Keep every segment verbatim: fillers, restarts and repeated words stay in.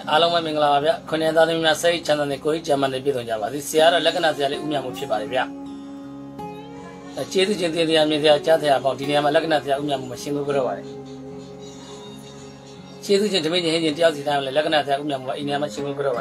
Along Mingla, Conenda say, Chan Koi, German Bidon Java. This Sierra Lagana Umia Muchibaribia. A cheated in the Amelia Chata about the Lagana Umia Machine Guru. Cheated gentlemen in Jazzy Town, Lagana Umia in Yamachine Guru.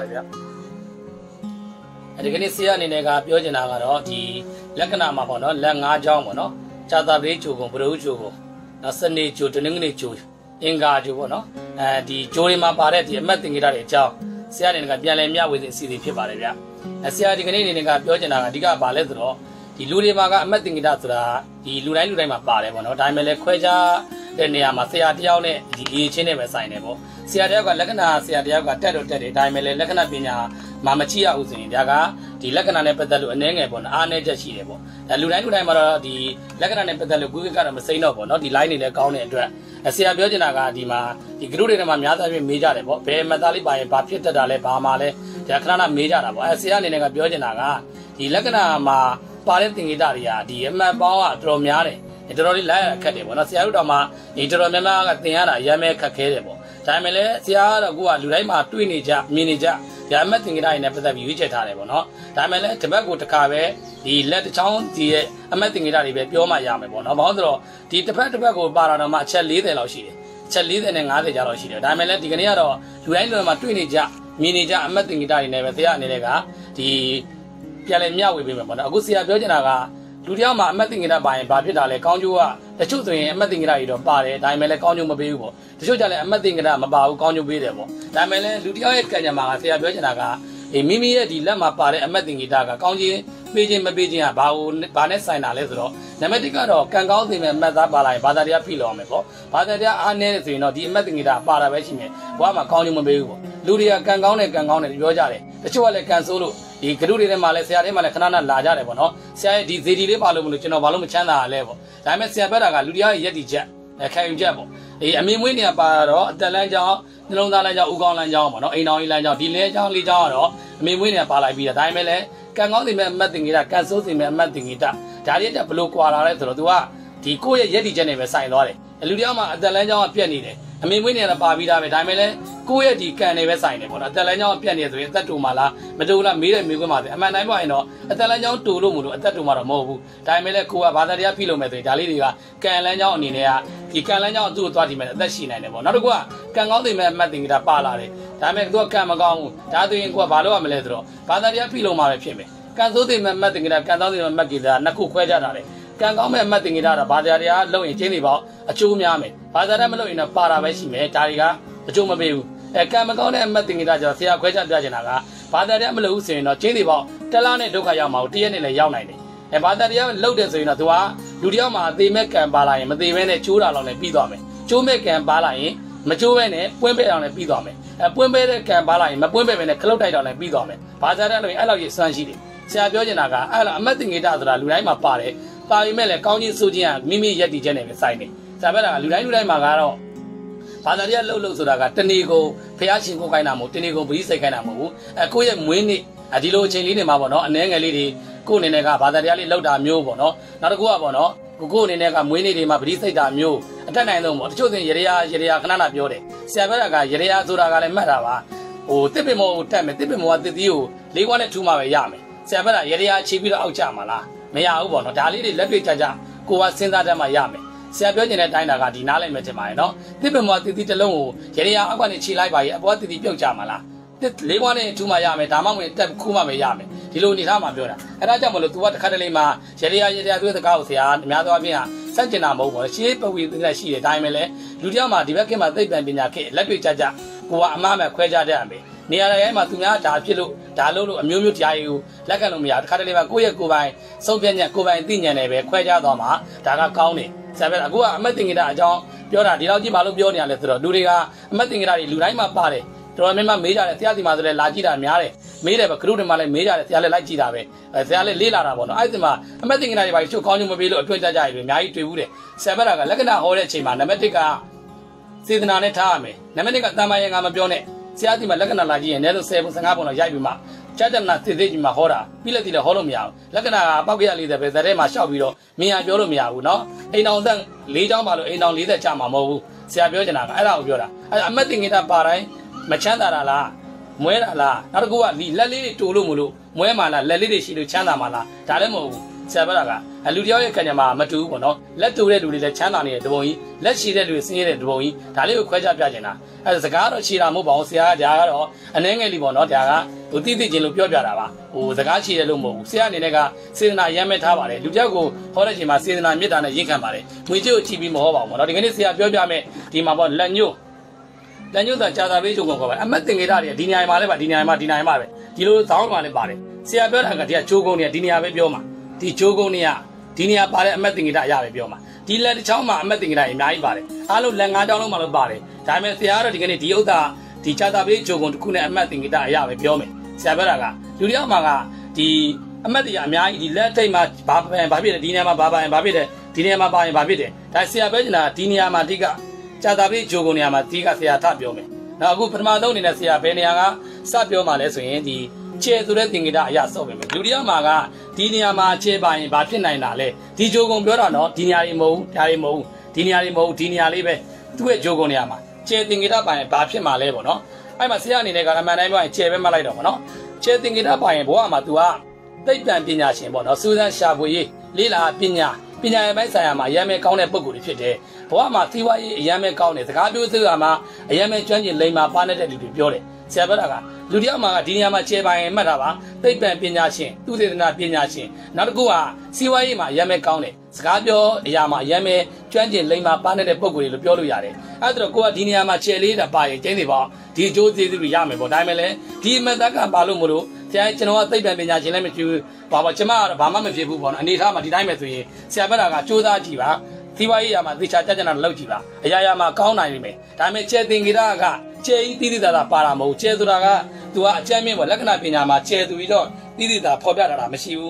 And again, Sia Nega, Yojana, the Lagana Mapono, Langa Jamono, Chata Bechugo, Brujugo, Nasani Chutuningni Chu, Inga Jubono, and the Jorima Paretti, Mating it at a chow, Sia and Gabialemia with the city Pibaria. As Sia the Canadian Yojana, Diga Baledro, the Ludimaga, Mating it at the Luranima Paremono, Dimele Queja, the Niamathea Dione, the Chineva signable. Sia Diaga Lagana, Sia Diaga Tedo Teddy, Dimele Lagana Pina. Mamachia was in Daga, the Lagana Nepetalu and Nengebon, Ane Jachirebo. The Ludanamara, the Lagana Nepetalu, Guga and Masinobo, not the line in the county address. As Sia Bioganaga, Dima, the Grudin Mamata Majorabo, Pay Matali by Papita Dale, Pamale, the Akrana Majorabo, as Sia Nega Bioganaga, the Lagana Ma, Parenting Italia, the Emma Bawa, Dromiare, it already like Cadebo, not Siadama, it remember Tiana, Yame Cakedebo. Tamele, Sia, Gua, Lurema, Twinija, Minija. The Amating in Nepeta Vijatarebo, no? Tamele, Tobacco to Cave, the let the town, the Amating in Pioma Yamebo, no? Mondro, the Tobacco Barana, Chelly, the Loshi, Chelly, and other Jaloshi, Tamele, the Ganero, you end on Matwinija, Minija, Amating in Nevetia, Nega, the Pialemia will be Agusia Bojanaga, Ludiama, Amating in a by Babidale, Conjua, the children, Amating in a Pare, Dimele Conjuma Bibo. The Shojale Amating in a Mabau Conju Bidebo. Damele, Ludia Kanyama, Sia Bojanaga, a Mimia di Lama Pare, Amating Itaga, Conji, Beijing, Beijing, Bau, Banesina Lesro, Nametica, Kangal, Meta Balai, Badaria Pilomebo, Badaria Anetino, the Amating Ita, Paraveshime, Wama Conjuma Bibo, Ludia Kangone, Kangone, Yojale, the Chuale Cansulu. The Kaduri Malaysia, Malacana, Laja Levono, say the Zidi Balumuchino, Balumuchana level. Diamesia Beraga, Ludia Yeti Jet, a Kain Jabo. A Miminia Baro, the Lanja, the Lanja Ugon Lanjamo, Ino Lanja, the Leja Lijano, Miminia Palabia, Dimele, can only meeting it, cancel the meeting it. Talia Blue Quala Dua, the Koya Yeti Geneva sign Lore, Ludiama, the Lanja Pianide. I mean, we need a Babida with Dimele, Kuya di can never sign it, but a Telano pianist with that to Mala, Medula, Mira Mugumadi, a man I know, a Telano to Lumu, a Tatumara Mobu, Dimele Kua Badaria Pilometri, Dalidia, can Lano Ninea, he can Lano do twenty minutes, that she never. Not a gua, can only man matting the Palare, Dimek do Camagong, Tadu in Guabalo Meledro, Badaria Pilomare Pime, can do the man matting it, can only Magida, Naku Quedare. Can go matting it out of Badaria, low in Genival, a Chumiame, Badaramelo in a Paraveshime, Tariga, a Chumabu, a Camagone and matting it out of Sia Queta Dajanaga, Badaramelo in a Genival, Telane Dokayama, T N in a Yaunani, and Badaria loaded in a Dua, Ludiama, they make and Balai, but they went a chura on a bidome, Chumek and Balai, Machuene, Pumbe on a bidome, and Pumbe can Balai, Mapumbe and a clotide on a bidome, Badarano, I love you, Sanjidi. Sia Bioganaga, I'm matting it out of Lurima Pare. Mele, County Sujian, Mimi Yeti Genevieve signing. Sabera, Luna Magaro. Padaria Lolo Suraga, Tenigo, Piachingo Kainamo, Tenigo, Bise Kainamo, a Koya Mwini, a Dilo Chelini Mabono, and Nengalidi, Kuninega, Padariali Loda Mubono, not a Guabono, Kuninega, Mwini, Mabrise da Mu, and then I know what chosen Yeria, Yeria, Canana Biore, Saberaga, Yeria Zuraga and Marava, O Tipimo, Tame, Tipimo, the you, they wanted to my Yame. Sabera, Yeria, Chibira Ochamala. May I want to tell you, let me tell you, go out since that Miami. Sabian and Dinaga, Dinale Metamino, Tipimo did it alone, Yeria, I want to chill by what did the Jamala. They wanted to Miami, Tamam with Kuma Miami, Tiluni Hama Bura, and I don't to what Cadalima, Sheria, Yeria with the Gauthia, Madamia, Santinamo, she with the she, Dimele, Ludiama, the Vecima, they been Binaki, let me tell you, go out Mamma Queja Dambi. Near Emma Tumata, Pilu, Dalulu, Mumutiu, Lacanumia, Cadalima, Kuya Kubai, Soviet Kubai, Dinyaneve, Queja Doma, Taga County. Savagua, Matting it at John, Piora, the Logi Malubionia, Letro, Duriga, Matting it at Luraima Pare, to remember Major at Tiati Madre, Lagida Miare, made a crude Malay Major at Tiale Lagida, as Tiale Lila Rabon, Izima, Matting it at two Conumobile, Twitter Jai, Mai to Ude, Savaraga, Lagana, Horechima, Nametica, Sidnane Tame, Nametica Tamayanga Mabione. Siati Malagana Lagi and Nelo Seven Sangapon Jabima, Chadana Tidima Hora, Pilati the Holomia, Lagana Bagiali the Bezarema Shabiro, Mia Jolomia, no? Ain't on them, Lead on Malo, ain't on Leader Chama Movu, Siabiojana, I love Yoda. I'm meeting it up, Parai, မချမ်းသာတာလားမွဲတာလားနောက်တစ်ခုကဒီလက်လေးတွေတူလို့မလို့မွဲမှလားလက်လေးတွေရှိလို့ချမ်းသာမှလားဒါလည်းမဟုတ်ဘူးဆရာပြောတာကအလူတယောက်ရဲ့ခံကြမှာမတူဘူးပေါ့နော်လက်တူတဲ့လူတွေလည်းချမ်းသာနေတဲ့တပုံကြီးလက်ရှိတဲ့လူတွေဆင်းရဲတဲ့တပုံကြီးဒါလေးကိုခွဲခြားပြချင်တာအဲစကားတော့ရှည်တာမဟုတ်ပါဘူးဆရာကဒါကတော့အနှဲငယ်လေးပေါ့နော်ဒါကဟိုတိတိချင်းလို့ပြောပြတာပါဟိုစကားရှည်တယ်လို့မဟုတ်ဘူးဆရာအနေနဲ့ကစေတနာရမ်းမဲ့ထားပါတယ်လူတယောက်ကိုဟောတဲ့ချိန်မှာစေတနာမေတ္တာနဲ့ရင်ခံပါတယ်ငွေကြေးကိုချီးပြီးမဟောပါဘူးပေါ့နော်ဒီကနေ့ဆရာပြောပြမယ်ဒီမှာပေါ့လက်ညှိုးလက်ညှိုးသာကြာသာပေးချုပ်ကုန်ခေါ်ပါအမတ်တင်ကြတာတွေဒီနေရာမှာလည်းပါဒီနေရာမှာဒီနေရာမှာပဲဒီလိုသောင်းမှာလည်းပါတယ်ဆရာပြောတာကဒီကချိုးကုန်နေဒီနေရာပဲပြောမှာဒီချိုးကုန်နေရဒီနေရာပါတဲ့အမတ်တင်ကြတာအရာပဲပြောမှာဒီလက်တစ်ချောင်းမှာအမတ်တင်ကြတာအများကြီးပါတယ်အားလုံးလက်ငါးချောင်းလုံးမှာလည်းပါတယ်ဒါပေမဲ့ဆရာကတော့ဒီကနေ့ဒီဥစ္စာဒီကြာသာပေးချုပ်ကုန်တစ်ခုနဲ့အမတ်တင်ကြတာအရာပဲပြောမယ်ဆရာပြောတာကလူတယောက်မှာကဒီအမတ်တရားအများကြီးဒီလက်ထိတ်မှာဘာဘာဖြစ်လဲဒီနေရာမှာဘာဘာဘာဖြစ်တယ်ဒီနေရာမှာဘာရင်ဘာဖြစ်တယ်ဒါဆရာပြောချင်တာဒီနေရာမှာအဓိကကြာသာပေးချုပ်ကုန်နေရာမှာအဓိကဆရာထပြောမယ်နောက်အခုပထမဆုံးအနေနဲ့ဆရာဘယ်နေရာကစပြောမှလဲဆိုရင်ဒီခြေဆိုတဲ့သင်္ကေတအရာစော့ပဲလူတယောက်မှာကဒီနေရာမှာခြေပါရင်ဘာဖြစ်နိုင်တာလဲဒီဂျိုကုံပြောတာနော်ဒီနေရာတွေမဟုတ်ဘူးဒါတွေမဟုတ်ဘူးဒီနေရာတွေမဟုတ်ဘူးဒီနေရာလေးပဲသူ့ရဲ့ဂျိုကုံနေရာမှာခြေသင်္ကေတပါရင်ဘာဖြစ်မှာလဲပေါ့နော်အဲ့မှာဆရာအနေနဲ့ကအမှန်တိုင်းပြောရင်ခြေပဲမှတ်လိုက်တော့ပေါ့နော်ခြေသင်္ကေတပါရင်ဘဝမှာ तू ကသိပ္ပံပညာရှင်ပေါ့နော်စူးစမ်းရှာဖွေရေးလေးလာပညာပညာရေးပိုင်းဆိုင်ရာမှာအရမ်းပဲကောင်းတဲ့ပုံကိုယ်တွေဖြစ်တယ်ဘဝမှာသီဝါရေးအရမ်းပဲကောင်းတယ်စကားပြောစကားမှာအရမ်းပဲကျွမ်းကျင်လိမ္မာပါနေတဲ့လူတွေပြောတယ်ဆရာပြောတာကလူတယောက်မှာဒီနေရာမှာခြေပိုင်မှတ်တာပါသိပ္ပံပညာရှင်သူတေသနာပညာရှင်နောက်တစ်ခုကစီဝါရေးမှာအရမ်းပဲကောင်းတယ်စကားပြောအရာမှာအရမ်းပဲကျွမ်းကျင်လိမ္မာပါနေတဲ့ပုံကိုယ်တွေလို့ပြောလို့ရတယ်အဲ့ဒါတော့ကိုကဒီနေရာမှာခြေလေးတာပါရင်ကျင်းနေပါဒီအကျိုးကျေးဇူးတွေရမယ်ပေါ့ဒါပေမဲ့လည်းဒီအမတ်တကပါလို့မလို့ဆရာကျွန်တော်ကသိပ္ပံပညာရှင်လည်းမဖြစ်ဘူးဘာပါကျွန်မကတော့ဘာမှမဖြစ်ဘူးပေါ့နော်အနေထားမှာဒီတိုင်းပဲဆိုရင်ဆရာပြောတာကစူးစမ်းကြည့်ပါသီဝါရေးရာမှာသေချာကြကြနာလောက်ကြည့်ပါအရာရာမှာကောင်းနိုင်နေမယ်ဒါပေမဲ့ခြေသင်္ကေတကခြေကြီးတိတိတသာပါတာမဟုတ်ခြေဆိုတာက तू ကအကျမ်းမြင့်ပေါ့လက္ခဏာပညာမှာခြေသူပြီးတော့တိတိတသာဖော်ပြတာတာမရှိဘူး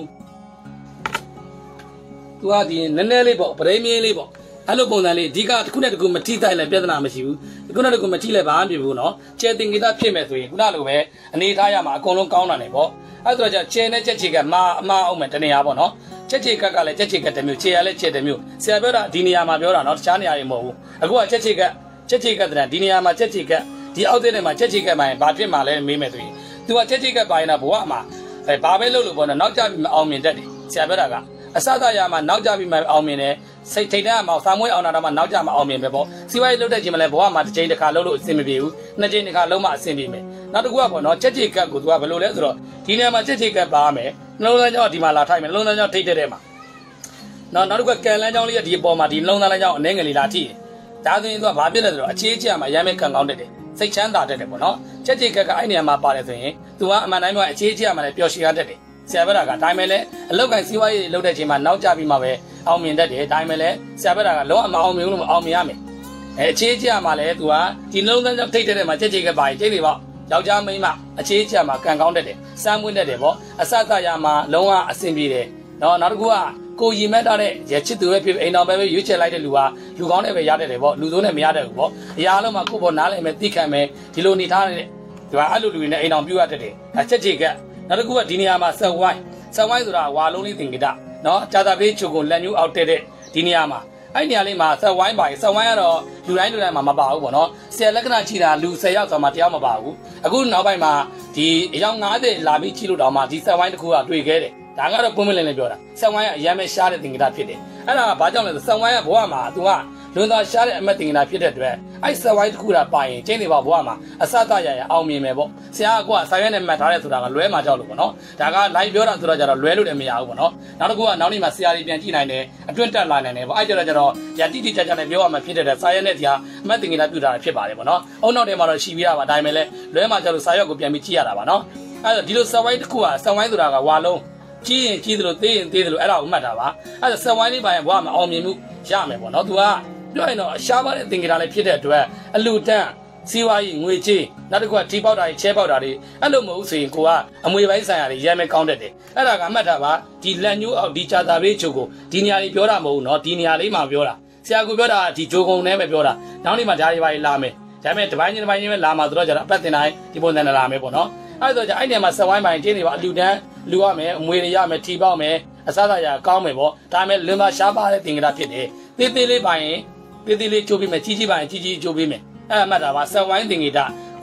तू ကဒီနည်းနည်းလေးပေါ့ပရိမင်းလေးပေါ့အဲ့လိုပုံစံလေးအဓိကတစ်ခုနဲ့တစ်ခုမထိတိုက်လဲပြဿနာမရှိဘူးတစ်ခုနဲ့တစ်ခုမထိလဲဘာမှမဖြစ်ဘူးနော်ခြေသင်္ကေတဖြစ်မယ်ဆိုရင်ခုနလိုပဲအနေထားရမှာအကုန်လုံးကောင်းတာနေပေါ့အဲ့ဒါကြောင့်ခြေနဲ့ချက်ချေကမာအမာအောင်မယ်တနေရာပေါ့နော်ချက်ချေကကလည်းချက်ချေကတစ်မျိုးခြေရလည်းခြေတစ်မျိုးဆရာပြောတာဒီနေရာမှာပြောတာနော်တခြားနေရာတွေမဟုတ်ဘူးအခုကချက်ချေကချက်ချေကတဲ့ဒီနေရာမှာချက်ချေကဒီအောက်တဲ့နေရာမှာချက်ချေကမှရင်ဘာဖြစ်မှာလဲမေးမယ်ဆိုရင် तू ကချက်ချေကပါရင်တော့ဘဝမှာအဲဘာပဲလုပ်လို့ပေါ့နော်နောက်ကျပြီးမအောင်မြင်တတ်တယ်ဆရာပြောတာကအစသာရမှာနောက်ကျပြီးမှအောင်မြင်တယ်စိတ်ထိတ်တဲ့မှာစာမွေးအောင်တာတော့မှနောက်ကျမှအောင်မြင်ပဲပေါ့စီဝါရေးလုပ်တဲ့ချိန်မှာလည်းဘဝမှာတစ်ချိန်တစ်ခါလုပ်လို့အဆင်မပြေဘူးနှစ်ချိန်တစ်ခါလုံးမှအဆင်ပြေမယ်နောက်တစ်ခုကပေါ့နော်ချက်ချေကတ်ကို तू ကဘယ်လိုလဲဆိုတော့ဒီနေရာမှာချက်ချေကတ်ပါမယ်နှလုံးသားကြောင့်ဒီမှာလာထိုက်မယ်နှလုံးသားကြောင့်ထိတ်တဲ့တဲ့မှာနောက်နောက်တစ်ခုကကန်လန်းကြောင့်လေးကဒီအပေါ်မှာဒီနှလုံးသားလန်းကြောင့်အနေငယ်လေးလာထိတယ်ဒါဆိုရင် तू ကဘာဖြစ်လဲဆိုတော့အခြေအကျမှာရမ်းမဲ့ခံကောင်းတတ်တယ်စိတ်ချမ်းသာတတ်တယ်ပေါ့နော်ချက်ချေကတ်ကအဲ့နေရာမှာပါတယ်ဆိုရင် तू ကအမှန်တိုင်းမှာအခြေအကျမှာလည်းပျော်ရွှင်ရတတ်တယ်ဆရာပြောတာကဒါမှလည်းအလောက်ကိုင်းစီးပွားရေးလုပ်တဲ့ချိန်မှာနောက်ကျပြီးမှပဲအောင်မြင်တတ်တယ်ဒါမှလည်းဆရာပြောတာကလုံးဝမအောင်မြင်ဘူးလို့မအောင်မြင်ရမယ်အဲအခြေအကျမှာလည်း तू ကဒီနှလုံးသားကြောင့်ထိတ်တဲ့မှာချက်ချေကတ်ပါရင်ကျိတ်တွေပေါ့ယောက်ျားမိန်းမအခြေအကျမှာကံကောင်းတတ်တယ်စမ်းမွေးတတ်တယ်ပေါ့အစသရမှာလုံးဝအဆင်ပြေတယ်နော်နောက်တစ်ခုကကိုရီမက်တာတဲ့ရချစ်သူပဲဖြစ်အိမ်တော်ပဲပဲရွေးချယ်လိုက်တဲ့လူဟာလူကောင်းနဲ့ပဲရတတ်တယ်ပေါ့လူဆိုးနဲ့မရတတ်ဘူးပေါ့အရာလုံးမှာကိုယ့်ဘောနားလည်မယ်သိခံမယ်ဒီလိုနေထားတဲ့သူကအဲ့လိုလူတွေနဲ့အိမ်တော်ပြုတ်ရတတ်တယ်အချက်ချေကနောက်တစ်ခုကဒီနေရာမှာဆက်ဝိုင်းဆက်ဝိုင်းဆိုတာဝါလုံးလေးသင်္ကေတနော်ကြာတာပေးချုပ်ကိုလက်ညှိုးအောက်တဲ့ဒီနေရာမှာအဲ့နေရာလေးမှာဆက်ဝိုင်းပါရင်ဆက်ဝိုင်းကတော့လူတိုင်းလူတိုင်းမှာမပါဘူးပေါ့နော်ဆယ်လက္ခဏာချီတာလူဆယ်ယောက်ဆိုမှတရားမပါဘူးအခုနောက်ပိုင်းမှာဒီအယောက်၅၀လာပြီးချီလို့တောင်မှဒီဆက်ဝိုင်းတစ်ခုကတွေ့ခဲ့တယ်ဒါကတော့ပုံမလင်းလေးပြောတာဆက်ဝိုင်းကအရင်ပဲရှားတဲ့သင်္ကေတဖြစ်တယ်အဲ့ဒါကဘာကြောင့်လဲဆိုဆက်ဝိုင်းကဘဝမှာ तू ကလွန်သားရှားတဲ့အမတ်သင်္ကေတဖြစ်တဲ့အတွက်အဲ့ဆက်ဝိုင်းတစ်ခုတာပါရင်ကျင်းနေပါဘဝမှာအစသရရအောင်မြင်မယ်ပေါ့ဆရာကစာရွက်နဲ့မှတ်ထားတဲ့ဆိုတာကလွဲမှာကြောက်လို့ပေါ့နော်ဒါက live ပြောတာဆိုတော့ကြတော့လွဲလို့လည်းမရဘူးပေါ့နော်နောက်တစ်ခုကနောက်နေ့မှာဆရာကြီးပြန်ကြည့်နိုင်တယ်အတွင်းတက်လာနိုင်တယ်ပေါ့အဲ့ကြတော့ကြတော့ရတိတိကျကျနဲ့ပြောရမှာဖြစ်တဲ့စာရွက်နဲ့တရားအမတ်သင်္ကေတပြုတာဖြစ်ပါတယ်ပေါ့နော်အုံနောက်ထဲမှာတော့ရှိပြီးရပါဒါပေမဲ့လည်းလွဲမှာကြောက်လို့စာရွက်ကိုပြန်ပြီးကြည့်ရတာပါနော်အဲ့တော့ဒီလိုဆက်ဝိုင်းတစ်ခုကဆက်ဝိုင်းဆိုတာကဝါလုံးကြီးရင်ကြီးတယ်လို့သေးရင်သေးတယ်လို့အဲ့ဒါကိုမှတ်တာပါအဲ့ဒါဆက်ဝိုင်းလေးပါရင်ဘဝမှာအောင်မြင်မှုရမယ်ပေါ့နော် तू ကပြောရင်တော့အရှားပါတဲ့သင်္ကေတလည်းဖြစ်တဲ့အတွက်အလူတန်းစီးပွားရေးငွေကြေးနောက်တစ်ခုကထီပေါက်တာတွေချဲပေါက်တာတွေအဲ့လိုမဟုတ်ဆိုရင်ကိုကအမွေပိုင်းဆိုင်ရာတွေရဲမဲကောင်းတတ်တယ်အဲ့ဒါကမှတ်တာပါဒီလက်ညှိုးအောက်ဒီကြာတာပေးချုပ်ကိုဒီနေရာလေးပြောတာမဟုတ်ဘူးเนาะဒီနေရာလေးမှာပြောတာဆရာကပြောတာဒီဂျိုကုံနဲ့ပဲပြောတာနောက်နေ့မှာဓာရီပါလာမယ်ဒါပေမဲ့တပိုင်းချင်းတပိုင်းချင်းပဲလာမှာဆိုတော့ကျတော့အပတ်တင်တိုင်းဒီပုံစံနဲ့လာမယ်ပေါ့နော်အဲ့ဒါဆိုကြအဲ့နေရာမှာဆက်ဝိုင်းပိုင်းတင်းနေပါအလူတန်းလူရမယ်အမွေတွေရမယ်ထီပေါက်မယ်အစသာရကောင်းမယ်ပေါ့ဒါပေမဲ့လွန်သာရှားပါတဲ့သင်္ကေတဖြစ်တယ်သေးသေးလေးပိုင်းသေးသေးလေးချိုးပေးမယ်ကြီးကြီးပိုင်းကြီးကြီးချိုးပေးမယ်အဲ့အမှတ်တာပါဆက်ဝိုင်းသင်္ကေတ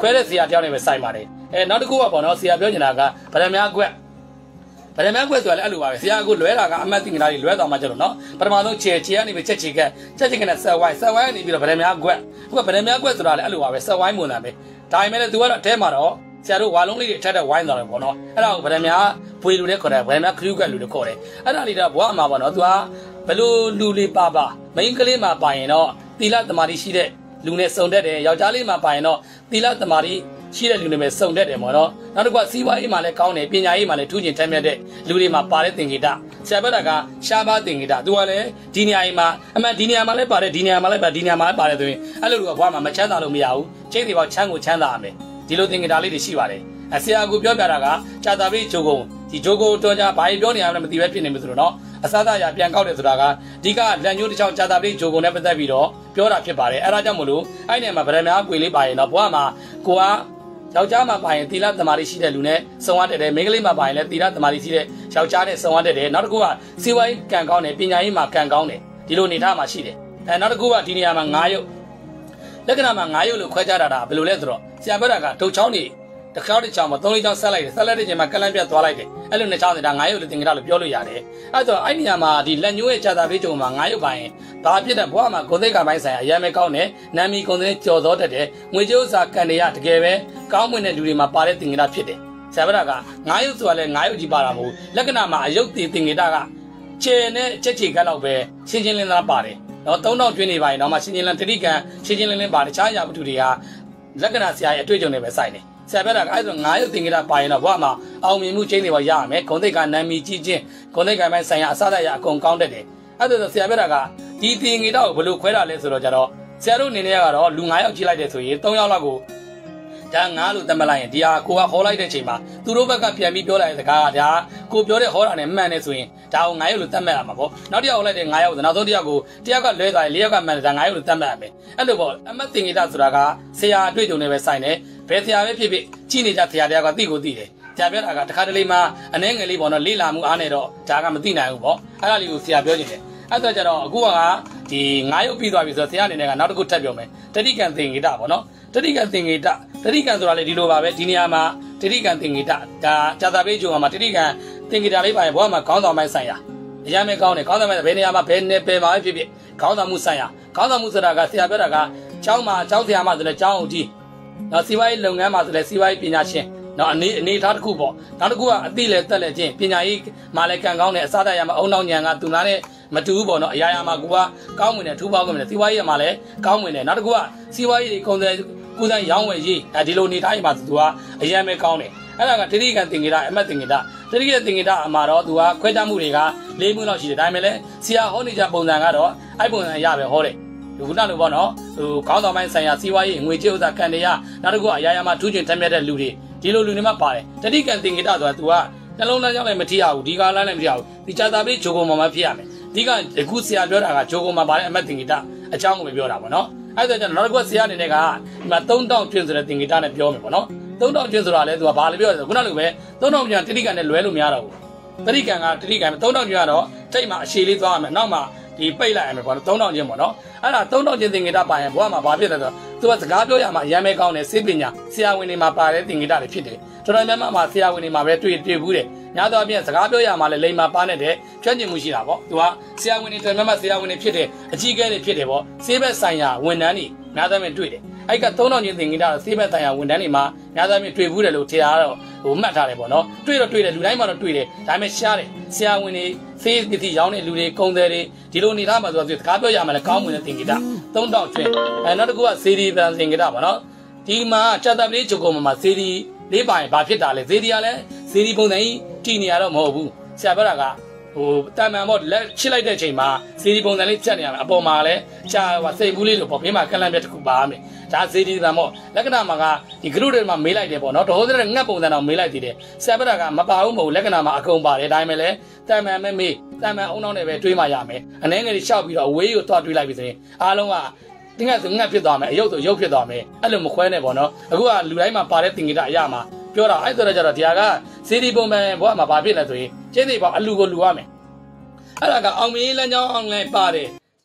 ခွဲတဲ့ဆရာတယောက်နဲ့ပဲစိုက်ပါတယ်အဲနောက်တစ်ခုကပေါ့နော်ဆရာပြောနေတာကဗရမများကွက်ဗရမများကွက်ဆိုတာလည်းအဲ့လိုပါပဲဆရာကလွဲတာကအမတ်တင်္ဂလာတွေလွဲသွားမှကျတော့နော်ပထမဆုံးခြေခြေကနေပဲချက်ချီကချက်ချီကနဲ့ဆက်ဝိုင်းဆက်ဝိုင်းနေပြီးတော့ဗရမများကွက်အခုကဗရမများကွက်ဆိုတာလည်းအဲ့လိုပါပဲဆက်ဝိုင်းပုံစံပဲဒါပေမဲ့လည်း तू ကတော့အထဲမှာတော့ဆရာတို့ဝါလုံးလေးတွေအထက်ထက်ဝိုင်းသွားတယ်ပေါ့နော်အဲ့ဒါကိုဗရမများဖွေလူတွေခေါ်တယ်ဗရမများခရုကလူတွေခေါ်တယ်အဲ့ဒါလေးတော့ဘွားမှာပေါ့နော် तू ကဘလို့လူလေးပါပါမိန်းကလေးမှာပါရင်တော့သီလသမာဓိရှိတဲ့လူနဲ့စုံတတ်တယ်ယောက်ျားလေးမှာပါရင်တော့သီလသမာဓိရှိတဲ့လူတွေနဲ့စုံတတ်တယ်ပေါ့နော်နောက်တစ်ခုကစီးပွားရေးမှာလည်းကောင်းတယ်ပညာရေးမှာလည်းထူးချွန်ထက်မြက်တဲ့လူတွေမှာပါတဲ့သင်္ကေတဆရာဘက်ကရှားပါသင်္ကေတသူကလည်းဒီနေရာမှာအမှန်ဒီနေရာမှာလည်းပါတယ်ဒီနေရာမှာလည်းပါဒီနေရာမှာလည်းပါတယ်ဆိုရင်အဲ့လိုလူကဘွားမှာမချမ်းသာလို့မရဘူးချိန်တွေပေါချမ်းကိုချမ်းသာရမယ်ဒီလိုသင်္ကေတလေးတွေရှိပါတယ်အဆရာကပြောပြတာကကြာတာပိဂျိုကုံဒီဂျိုကုံတော်ကြဘာပြောနေရမလဲမသိပဲဖြစ်နေမှာဆိုတော့နော်အစားအစာပြန်ကောက်တယ်ဆိုတာကဒီကလက်ညှိုးတစ်ချောင်းကြာတာပိဂျိုကုံနဲ့ပတ်သက်ပြီးတော့ပြောတာဖြစ်ပါတယ်အဲ့ဒါကြောင့်မလို့အဲ့ဒီမှာဗရမများပွေလေးပါရင်တော့ဘွားမှာကိုကယောက်ျားမှာပါရင်သီလသမာဓိရှိတဲ့လူနဲ့စုံရတဲ့မိန်းကလေးမှာပါရင်လည်းသီလသမာဓိရှိတဲ့ယောက်ျားနဲ့စုံရတဲ့နောက်တစ်ခုကစီဝိုင်းကံကောင်းတယ်ပညာရေးမှာကံကောင်းတယ်ဒီလိုနေထားမှာရှိတယ်အဲနောက်တစ်ခုကဒီနေရာမှာငါးရုပ်လက္ခဏာမှာငါးရုပ်လို့ခွဲခြားတာဒါဘယ်လိုလဲဆိုတော့ဆရာဘက်ကဒုတ်ချောင်းနေတစ်ခေါက်တစ်ချောင်းမှာသုံးလေးချောင်းဆက်လိုက်တယ်ဆက်လိုက်တဲ့ချိန်မှာကလန့်ပြတ်သွားလိုက်တယ်အဲ့လိုနှစ်ချောင်းနေတာငါးရုပ်လို့သင်္ကေတလို့ပြောလို့ရတယ်အဲ့တော့အဲ့ဒီနေရာမှာဒီလက်ညှိုးရဲ့ကြာတာပေးကြုံမှာငါးရုပ်ပါရင်ဒါဖြစ်တဲ့ဘဝမှာဂုဏ်သိက္ခာပိုင်းဆိုင်ရာအရမ်းပဲကောင်းတယ်နာမီဂုဏ်သိက္ခာကျော်သောတတ်တယ်ငွေကြေးဥစ္စာကံတရားတကယ်ပဲကောင်းမွန်တဲ့လူတွေမှာပါတဲ့သင်္ကေတဖြစ်တယ်ဆရာဘက်ကငါးရုပ်ဆိုတာလည်းငါးရုပ်ကြီးပါတာမဟုတ်လက္ခဏာမှာအယုတ်တည်သင်္ကေတကခြေနဲ့ချက်ချီကတ်လောက်ပဲရှင်းရှင်းလင်းလင်းပါတယ်နော်သုံးတောင်ကျွင်းနေပါရင်တော့မှရှင်းရှင်းလင်းတတိကံရှင်းရှင်းလင်းလင်းပါတခြားအရာဝတ္ထုတွေကလက္ခဏာဆရာရဲ့အတွေ့အကြုံတွေပဲဆိုင်တယ်ဆရာဘက်ကအဲ့ဒါငါးရုပ်သင်္ကေတပါရင်တော့ဘဝမှာအောင်မြင်မှုချင်းတွေပါရရမယ်ဂုဏ်သိက္ခာနာမည်ကြီးခြင်းဂုဏ်သိက္ခာပိုင်းဆိုင်ရာအစအရအကုန်ကောင်းတတ်တယ်အဲ့ဒါဆိုဆရာဘက်ကဒီသင်္ကေတကိုဘယ်လိုခွဲတာလဲဆိုတော့ကြတော့ဆရာတို့အနေနဲ့ကတော့လူငါးယောက်ကြည့်လိုက်တယ်ဆိုရင်သုံးယောက်လောက်ကိုဒါငါးလို့သတ်မှတ်လိုက်ရင်ဒီဟာကိုကဟောလိုက်တဲ့အချိန်မှာသူတို့ဘက်ကပြန်ပြီးပြောလိုက်တဲ့စကားကဒါကိုပြောတဲ့ဟောတာနဲ့မှန်တယ်ဆိုရင်ဒါကိုငါးယောက်လို့သတ်မှတ်ရမှာပေါ့နောက်တစ်ယောက်ဟောလိုက်တဲ့ငါးယောက်ဆိုနောက်ဆုံးတစ်ယောက်ကိုတစ်ယောက်ကလွဲသွားရင်လေးယောက်ကမှန်တယ်ဒါငါးယောက်လို့သတ်မှတ်ရမယ်အဲ့လိုပေါ့အမတ်သင်္ကေတဆိုတာကဆရာအတွေ့အကြုံတွေပဲဆိုင်တယ်ဘယ်ဆရာပဲဖြစ်ဖြစ်ကြည့်နေကြဆရာတရားကသိကိုသိတယ်ဆရာပြောတာကတခါတလေမှအနှဲငယ်လေးပေါ့နော်လေ့လာမှုအားနေတော့ဒါကမသိနိုင်ဘူးပေါ့အဲ့ဒါလေးကိုဆရာပြောနေတယ်အဲ့တော့ကျတော့အခုကဒီငါးရုပ်ပြီးသွားပြီဆိုတော့ဆရာအနေနဲ့ကနောက်တစ်ခုထပ်ပြောမယ်တတိကံသင်္ကေတပေါ့နော်တတိကံသင်္ကေတတတိကံဆိုတာလေဒီလိုပါပဲဒီနေရာမှာတတိကံသင်္ကေတဒါကြာတာပေးကြုံမှာတတိကံသင်္ကေတလေးပါရင်ဘောမှာခေါင်းဆောင်ပိုင်းဆိုင်ရာအရမ်းပဲကောင်းတယ်ခေါင်းဆောင်ပိုင်းဘယ်နေရာမှာဘယ်နေပယ်မှာဖြစ်ဖြစ်ခေါင်းဆောင်မှုဆိုင်ရာခေါင်းဆောင်မှုဆိုတာကဆရာပြောတာကကျောင်းမှာကျောင်းဆရာမဆိုလဲကျောင်းဦးကြီးနော်စီဝိုင်းလုပ်ငန်းမှာဆိုလဲစီဝိုင်းပညာရှင်နော်အနေအနေထားတစ်ခုပေါ့နောက်တစ်ခုကအသိလဲတက်လဲချင်းပညာရေးမှာလဲကံကောင်းတယ်အစားတရမှာအုံနောက်ညံကသူနာနဲ့မတူဘူးပေါ့နော်အရာရာမှာကိုကကောင်းဝင်တယ်ထူးပေါင်းဝင်တယ်စီဝါရေးမှာလည်းကောင်းဝင်တယ်နောက်တစ်ခုကစီဝါရေးကုန်တယ်ကုသရောင်းဝယ်ရေးအဲဒီလိုနေထားရင်မှသူကအရန်ပဲကောင်းတယ်အဲ့ဒါကတတိကံသင်္ကေတအမတ်သင်္ကေတတတိကသင်္ကေတအမှာတော့သူကခွဲခြားမှုတွေကလေးမှုလောက်ရှိတယ်ဒါပေမဲ့လည်းဆရာဟောနေကြပုံစံကတော့အဲ့ပုံစံရပဲဟောတယ်ဒီခုနလိုပေါ့နော်ဟိုခေါင်းဆောင်ပိုင်းဆိုင်ရာစီဝါရေးငွေကြေးဥစ္စာကံတရားနောက်တစ်ခုကအရာရာမှာထူးချွန်ထက်မြက်တဲ့လူတွေဒီလိုလူတွေမှပါတယ်တတိကံသင်္ကေတဆိုတာသူကနှလုံးသားကြောင့်လည်းမထီရဘူးဒီကားလမ်းလည်းမထီရဘူးဒီကြာတာပိဂျိုကုံမှာမှဖြစ်ရမယ်ဒီကအခုဆရာပြောတာကဂျိုကုံမှာပါတဲ့အမတ်သင်္ကေတအကြောင်းကိုပဲပြောတာပေါ့နော်အဲ့ဒါကြောင့်နောက်တစ်ခုဆရာအနေနဲ့ကဒီမှာသုံးတောင်ကျွန်းဆိုတဲ့သင်္ကေတနဲ့ပြောမယ်ပေါ့နော်သုံးတောင်ကျွန်းဆိုတာလည်းသူကဘာလဲပြောလဲခုနလိုပဲသုံးတောင်ကျွန်းတတိကံနဲ့လွဲလို့မရတော့ဘူးတတိကံကတတိကံသုံးတောင်ကျွန်းကတော့ထိတ်မှာအရှည်လေးသွားရမယ်နောက်မှာဒီပိတ်လိုက်ရမယ်ပေါ့နော်သုံးတောင်ကျွန်းပေါ့နော်အဲ့ဒါသုံးတောင်ကျွန်းသင်္ကေတပါရင်ဘဝမှာဘာဖြစ်လဲဆိုတော့သူကစကားပြောရမှာအရမ်းပဲကောင်းတယ်စေပညာဆရာဝန်တွေမှာပါတဲ့သင်္ကေတတွေဖြစ်တယ်တော်တော်များများမှာဆရာဝန်တွေမှာပဲတွေ့တွေ့ဘူးတယ်ညာတော့အပြင်စကားပြောရမှာလည်းလိမ္မာပါနေတဲ့ကျွမ်းကျင်မှုရှိတာပေါ့သူကဆရာဝန်တွေတော်များများဆရာဝန်တွေဖြစ်တယ်အကြီးအကဲတွေဖြစ်တယ်ပေါ့စေဘက်ဆိုင်ရာဝန်ထမ်းတွေများသောအားဖြင့်တွေ့တယ်အဲ့ကသုံးတောင်ကျွန်းသင်္ကေတစေဘက်ဆိုင်ရာဝန်ထမ်းတွေမှာများသောအားဖြင့်တွေ့ဘူးတယ်လို့ထင်ရတော့ဟိုမှတ်ထားတယ်ပေါ့နော်တွေ့တော့တွေ့တယ်လူတိုင်းမှာတော့တွေ့တယ်ဒါပေမဲ့ရှားတယ်ဆရာဝန်တွေဖေးပစ္စည်းရောင်းတဲ့လူတွေကုန်တယ်တွေဒီလိုနေသားမှာဆိုတော့စကားပြောရမှာလည်းကောင်းမွန်တဲ့သင်္ကေတသုံးတောင်ကျွန်းအဲနောက်တစ်ခုကစေဒီပန်သင်္ကေတပေါ့နော်ဒီမှာကြာတာပလေးဂျိုကုံမှာစေဒီလေးပါရင်ဘာဖြစ်တာလဲစေဒီကလည်းစေဒီပုံစံကြီးတည်နေရတော့မဟုတ်ဘူးဆရာပြောတာကဟိုတာမန်ပေါ့လက်ချစ်လိုက်တဲ့ချိန်မှာစေဒီပုံစံလေးချက်နေရမယ်အပေါ်မှာလည်းရှာဟိုစိတ်ဘူးလေးလို့ပေါ့ဘေးမှာကလန့်ပြတစ်ခုပါမယ်ဒါစေဒီတန်ပေါ့လက္ခဏာမှာကဒီဂရုတွေမှာမေးလိုက်တယ်ပေါ့နော်တဟိုတဲ့ငတ်ပုံစံတော့မေးလိုက်သေးတယ်ဆရာပြောတာကမပါဘူးမဟုတ်လက္ခဏာမှာအကုန်ပါတယ်ဒါပေမဲ့လည်းတာမန်မဲမေးတာမန်အုံနောက်နဲ့ပဲတွေးမှရမယ်အနှဲငယ်လေးရှောက်ပြီးတော့အဝေးကိုတွားတွေးလိုက်ပြီဆိုရင်အားလုံးကတင်းငတ်ဆိုငတ်ဖြစ်သွားမယ်အယုတ်ဆိုရုပ်ဖြစ်သွားမယ်အဲ့လိုမခွဲနဲ့ပေါ့နော်အခုကလူတိုင်းမှာပါတဲ့သင်္ကေတအရာမှာပြောတာအဲ့ဆိုတော့ကျတော့ဒီဟာကစေဒီပုံမှန်ဘဝမှာဘာဖြစ်လဲဆိုရင်ကျင်းသေးပေါ့အလူကိုလူရမယ်အဲ့ဒါကအောင်မင်းလမ်းကြောင်းအောင်လဲပါတယ်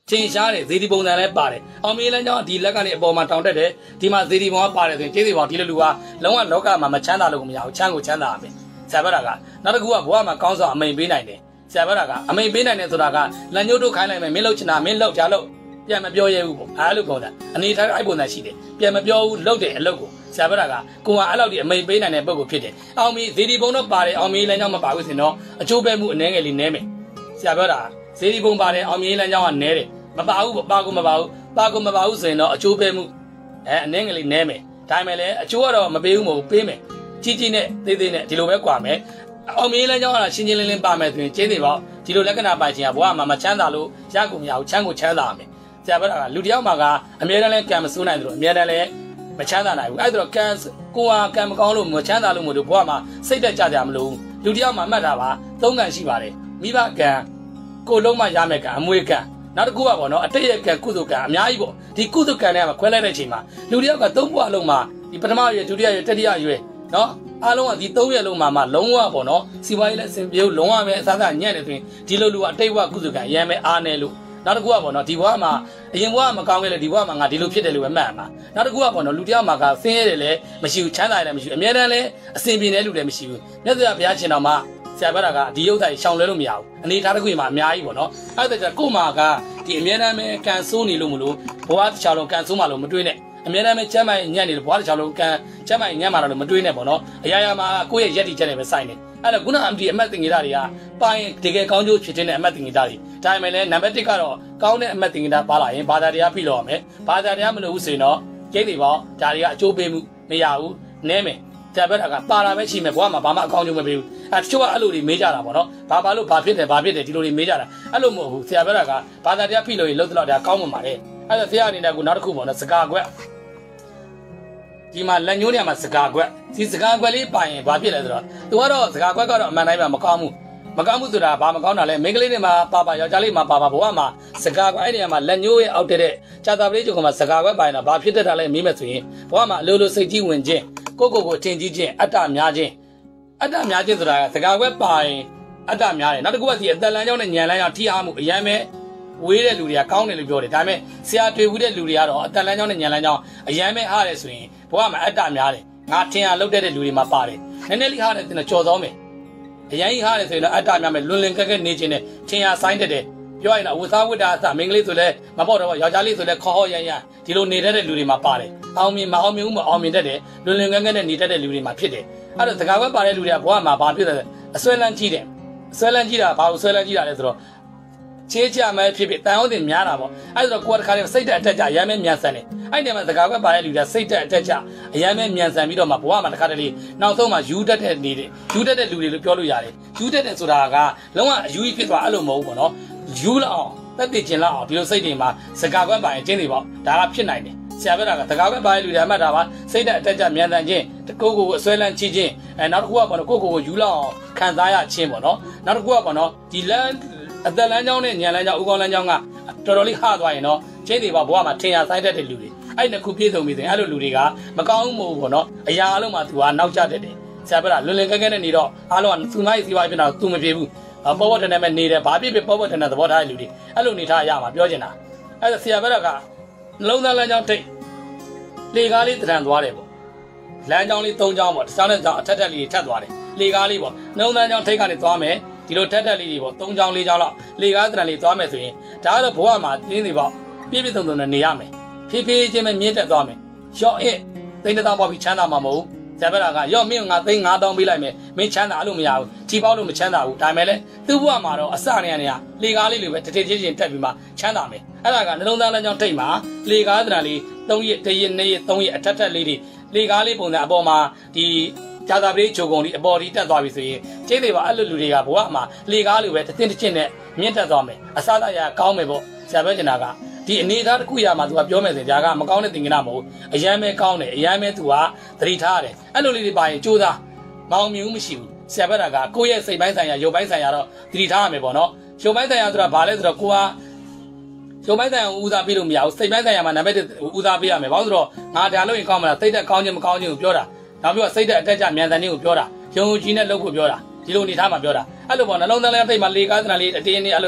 ချင်းရှားတယ်ဇေဒီပုံစံလည်းပါတယ်အောင်မင်းလည်းကြောင့်ဒီလက်ကနေအပေါ်မှာတောင်တက်တယ်ဒီမှာဇေဒီပုံကပါတယ်ဆိုရင်ကျေးဇူးပါဒီလိုလူကလုံးဝလောကမှာမချမ်းသာလို့မရဘူးချမ်းကိုချမ်းသာရမယ်ဆရာဘက်ကနောက်တစ်ခုကဘဝမှာကောင်းဆောင်အမိန်ပေးနိုင်တယ်ဆရာဘက်ကအမိန်ပေးနိုင်တယ်ဆိုတာကလက်ညှိုးတို့ခိုင်းလိုက်မယ်မင်းလှုပ်ချင်တာမင်းလှုပ်ကြလို့ပြန်မပြောရဲဘူးပေါ့အားလို့ပုံစံအနေထားအဲ့ပုံစံရှိတယ်ပြန်မပြောဘူးလှုပ်တယ်အလုပ်ကိုဆရာဘက်ကကိုကအဲ့လောက်ဒီအမိန်ပေးနိုင်တဲ့ပုံကိုဖြစ်တယ်အောင်မီဇေဒီပုံတော့ပါတယ်အောင်မီလမ်းကြောင်းမပါဘူးဆိုရင်တော့အချိုးပဲမှုအနှဲငယ်လေးနဲမယ်ဆရာဘက်ကဇေဒီပုံပါတယ်အောင်မီလမ်းကြောင်းကနဲတယ်မပါဘူးပါကိုမပါဘူးပါကိုမပါဘူးဆိုရင်တော့အချိုးပဲမှုအဲအနှဲငယ်လေးနဲမယ်ဒါမှလည်းအချိုးကတော့မပေးဘူးမဟုတ်ပေးမယ်ကြီးကြီးနဲ့သေးသေးနဲ့ဒီလိုပဲကွာမယ်အောင်မင်းလည်းကြောင်းကရှင်းရှင်းလင်းလင်းပါမယ်ဆိုရင်ကျေးဇူးပါဒီလိုလက္ခဏာပိုင်ခြင်းကဘဝမှာမချမ်းသာလို့ရကုန်မရဘူးချမ်းကိုချမ်းသာရမယ်ဆရာဘက်ကလူတယောက်မှာကအမြဲတမ်းလဲကံမဆိုးနိုင်တယ်လို့အမြဲတမ်းလဲမချမ်းသာနိုင်ဘူးအဲ့ဒါတော့ကံကိုဟာကံမကောင်းလို့မချမ်းသာလို့မလို့ဘဝမှာစိတ်တက်ကြကြမလို့လူတယောက်မှာမှတ်တာပါသုံးကံရှိပါတယ်မိဘကံကိုလုံးမှရမယ်ကံအမွေကံနောက်တစ်ခုကပေါ့နော်အတိတ်ရဲ့ကံကုသိုလ်ကံအများကြီးပေါ့ဒီကုသိုလ်ကံတွေကခွဲလိုက်တဲ့အချိန်မှာလူတယောက်ကသုံးဘဝအလုံးမှာဒီပထမရွယ်ဒုတိယရွယ်တတိယရွယ်နော်အားလုံးကဒီသုံးရက်လုံးမှာမှလုံးဝပေါ့နော်စီပွားရေးလည်းအဆင်ပြေလုံးဝပဲအစားအစာညံ့နေဆိုရင်ဒီလိုလူကအတိတ်ဘဝကုသကံရမ်းပဲအားနေလို့နောက်တစ်ခုကပေါ့နော်ဒီဘဝမှာအရင်ဘဝမကောင်းခဲ့လေဒီဘဝမှာငါဒီလိုဖြစ်တယ်လို့ပဲမှတ်မှာနောက်တစ်ခုကပေါ့နော်လူတယောက်မှာကဆင်းရဲတယ်လည်းမရှိဘူးချမ်းသာတယ်လည်းမရှိဘူးအများတန်းလည်းအဆင်ပြေတယ်လူလည်းမရှိဘူးမြတ်စွာဘုရားရှင်တော်မှာဆရာဘက်ကဒီဥစ္စာကြီးရှောင်လဲလို့မရဘူးအနေထားတစ်ခုမှာအများကြီးပေါ့နော်အဲ့ဒါကြကို့မှာကဒီအများတန်းပဲကန်ဆိုးနေလို့မလို့ဘဝတစ်ချောင်းလုံးကန်ဆိုးမှလို့မတွေးနဲ့အများတမ်းပဲကျမ်းမိုင်ညံ့နေတယ်ဘွားတစ်ချောင်းလုံးကံကျမ်းမိုင်ညံ့မှာတော့မတွေးနဲ့ပေါ့နော်အရာရာမှာကိုယ့်ရဲ့ရက်တီချက်နဲ့ပဲစိုက်နေအဲ့ဒါခုနအမတီအမတ်တင်ကြီးတာတွေကပိုင်းတကယ်ကောင်းကျိုးဖြစ်တဲ့အမတ်တင်ကြီးတာတွေဒါပေမဲ့လည်းနံပါတ်တစ်ကတော့ကောင်းတဲ့အမတ်တင်ကြီးတာပါလာရင်ဘာသာတရားဖိလို့ရမယ်ဘာသာတရားမလို့ဘူးဆိုရင်တော့ကျိတ်တွေပေါ့ဒါတွေကအကျိုးပေးမှုမရဘူးနဲမယ်တပည့်တော်ကပါလာပဲရှိမယ်ဘွားမှာဘာမှအကောင်းကျိုးမပေးဘူးအဲတချို့ကအဲ့လိုတွေမေးကြတာပေါ့နော်ဘာဘာလို့ဘာဖြစ်တယ်ဘာဖြစ်တယ်ဒီလိုတွေမေးကြတာအဲ့လိုမဟုတ်ဘူးဆရာဘက်ကဘာသာတရားဖိလို့ရင်လှုပ်တော့ဒါကောင်းမှမှာလေအဲ့ဒါဆရာအနေနဲ့ကနောက်တစ်ခုပေါ့နော်စကားကွက်ဒီမှာလက်ညှိုးနေမှာစကားကွက်ဒီစကားကွက်လေးပိုင်ရင်ဘာဖြစ်လဲဆိုတော့သူကတော့စကားကွက်ကတော့အမှန်တိုင်းမှာမကောင်းဘူးမကောင်းဘူးဆိုတာဘာမကောင်းတာလဲမိန်းကလေးတွေမှာပါပါယောက်ျားလေးမှာပါပါဘဝမှာစကားကွက်အဲ့ဒီမှာလက်ညှိုးရဲ့အောက်တဲ့ကြာတာပလေးချုပ်ကမှာစကားကွက်ပိုင်တာဘာဖြစ်တတ်တာလဲမေးမယ်ဆိုရင်ဘဝမှာအလိုလိုစိတ်ကြီးဝင်ခြင်းကိုကိုကိုအထင်ကြီးခြင်းအတ္တများခြင်းအတ္တများခြင်းဆိုတာကစကားကွက်ပိုင်အတ္တများတယ်နောက်တစ်ခုကဒီအသက်လမ်းကြောင်းနဲ့ညံလမ်းကြောင်းထိအားမှုအရမ်းပဲဝေးတဲ့လူတွေကကောင်းတယ်လို့ပြောတယ်ဒါပေမဲ့ဆရာတွေ့ဘူးတဲ့လူတွေကတော့အတန်လန်းကြောင်းနဲ့ညံလန်းကြောင်းအရန်ပဲဟားတယ်ဆိုရင်ဘဝမှာအတ္တများတယ်ငါထင်အောင်လုပ်တဲ့လူတွေမှာပါတယ်နည်းနည်းလေးဟားတယ်တင်တော့ကြော်သောမယ်အရန်ကြီးဟားတယ်ဆိုရင်တော့အတ္တများမယ်လွန်လင်ကက်ကက်နေခြင်းနဲ့ထင်ရဆိုင်တဲ့ပြောရင်တော့ဝစားဝတ္တာအစမင်္ဂလိဆိုလဲမပေါ့တော့ယောက်ျားလေးဆိုလဲခေါ်ဟောရရဒီလိုနေတဲ့လူတွေမှာပါတယ်အောင်မြင်မအောင်မြင်ဘူးမအောင်မြင်တတ်တယ်လွန်လင်ကက်ကက်နဲ့နေတတ်တဲ့လူတွေမှာဖြစ်တယ်အဲ့တော့စကားဝက်ပါတဲ့လူတွေကဘဝမှာဘာဖြစ်လဲအစွဲလန်းကြီးတယ်အစွဲလန်းကြီးတာဘာလို့ဆွဲလန်းကြီးတာလဲဆိုတော့ချေးချမယ်ဖြစ်ဖြစ်တန်ဟုတ်တင်များတာပေါ့အဲ့ဒါဆိုတော့ကိုယ်တစ်ခါတည်းစိတ်တက်အတက်ကြရမ်းမဲမြန်ဆန်တယ်အဲ့ဒီမှာစကားကွက်ပါတဲ့လူတွေကစိတ်တက်အတက်ကြအရမ်းမဲမြန်ဆန်ပြီးတော့မှဘဝမှာတစ်ခါတည်းနောက်ဆုံးမှယူတက်တဲ့နေတယ်ယူတက်တဲ့လူတွေလို့ပြောလို့ရတယ်ယူတက်တဲ့ဆိုတာကလုံးဝအယူကြီးဖြစ်သွားအဲ့လိုမဟုတ်ဘူးပေါ့နော်ယူလောက်အောင်တက်တည်ကျင်လောက်အောင်ဒီလိုစိတ်တွေမှာစကားကွက်ပါရင်ကျင်းနေပေါ့ဒါကဖြစ်နိုင်တယ်ဆရာပြောတာကစကားကွက်ပါတဲ့လူတွေအမှတ်တာပါစိတ်တက်အတက်ကြမြန်ဆန်ခြင်းကိုကိုကိုအစွဲလန်းချခြင်းအဲနောက်တစ်ခုကပေါ့နော်ကိုကိုကိုယူလောက်အောင်ခံစားရခြင်းပေါ့နော်နောက်တစ်ခုကပေါ့နော်ဒီလမ်းအသက်လမ်းကြောင်းနဲ့ညံလမ်းကြောင်းဥကောင်းလမ်းကြောင်းကတော်တော်လေးဟသွားရင်တော့ချင်းတွေပါဘဝမှာထင်ရဆိုင်တတ်တဲ့လူတွေအဲ့နှစ်ခုပြည့်စုံပြီဆိုရင်အဲ့လိုလူတွေကမကောင်းဘူးမဟုတ်ဘူးပေါ့နော်အရာအလုံးမှာသူကနောက်ကျတတ်တယ်ဆရာပြောတာလွန်လွန်ကဲကဲနဲ့နေတော့အားလုံးကသူမိုက်စီပွားဖြစ်တော့သူမပြေဘူးပေါ်ပေါ်ထန်ထန်ပဲနေတယ်ဘာဖြစ်ဖြစ်ပေါ်ပေါ်ထန်ထန်သဘောထားတဲ့လူတွေအဲ့လိုနေထားရမှာပြောချင်တာအဲ့ဒါဆရာပြောတာကနှလုံးသားလမ်းကြောင်းထိတ်လေကားလေးတရံသွားတယ်ပေါ့လမ်းကြောင်းလေး၃ကြောင်းပေါ့တစ်ချောင်းနဲ့ကြောင်းအထက်ထက်လေးထပ်သွားတယ်လေကားလေးပေါ့နှလုံးသားကြောင်းထိတ်ကနေသွားမယ်ဒီလိုထက်တက်လေးတွေပေါ့၃ချောင်း၄ချောင်းလောက်လေကားတရံလေးသွားမယ်ဆိုရင်ဒါကတော့ဘဝမှာတင်းနေပေါ့ပြည့်ပြည့်စုံစုံနဲ့နေရမယ်ဖြည်းဖြည်းချင်းပဲမြင့်တက်သွားမယ်ရော့အစ်သိန်းတစ်သောင်းပေါပြီးချမ်းသာမှာမဟုတ်ဆရာပြောတာကရော့မင်းငါသိန်း၅သောင်းပေးလိုက်မယ်မင်းချမ်းသာလို့မရဘူးချီပေါက်လို့မချမ်းသာဘူးဒါပေမဲ့လည်းသူ့ဘဝမှာတော့အစနေရနေရလေကားလေးလိုပဲတတိချင်းချင်းတက်ပြီးမှချမ်းသာမယ်အဲ့ဒါကနှလုံးသားလမ်းကြောင်းထိတ်မှာလေကားတရံလေး၃ရက်၁ရက်၂ရက်၃ရက်အထက်ထက်လေးတွေလေကားလေးပုံစံအပေါ်မှာဒီဂျာတာပလေးချိုကုန်ဒီအပေါ်ဒီတက်သွားပြီဆိုရင်ကျင်းတွေပါအဲ့လိုလူတွေကဘဝမှာလေကားလိုပဲတတင်းတချင်းနဲ့မြင့်တက်သွားမယ်အစားအရာကောင်းမယ်ပေါ့ဆရာပြောချင်တာကဒီအနေအထားတစ်ခုရမှာသူကပြောမယ်ဆိုရင်ဒါကမကောင်းတဲ့သင်္ကေတမဟုတ်အရမ်းပဲကောင်းတယ်အရမ်းပဲသူကသတိထားရတယ်အဲ့လိုလေးတွေပါရင်ကြိုးစားမအောင်မြင်ဘူးမရှိဘူးဆရာပြောတာကကိုယ့်ရဲ့စိတ်ပိုင်းဆိုင်ရာရုပ်ပိုင်းဆိုင်ရာတော့သတိထားရမယ်ပေါ့နော်ရုပ်ပိုင်းဆိုင်ရာဆိုတာဘာလဲဆိုတော့ကိုကရုပ်ပိုင်းဆိုင်ရာဦးစားပေးလို့မရဘူးစိတ်ပိုင်းဆိုင်ရာမှာနံပါတ်၁ဦးစားပေးရမယ်ဘာလို့ဆိုတော့ငါဒါလို့ရင်ကောင်းမလားစိတ်သက်ကောင်းခြင်းမကောင်းခြင်းကိုပြောတာနောက်ပြီးတော့စိတ်သက်အတက်ကြမြန်ဆန်ခြင်းကိုပြောတာယုံကြည်နဲ့လုပ်ဖို့ပြောတာဒီလိုအနေထားမှာပြောတာအဲ့လိုပေါ့နှလုံးသားလေးထိတ်မှာလေကားစနလေးအတင်းအတင်းအဲ့လို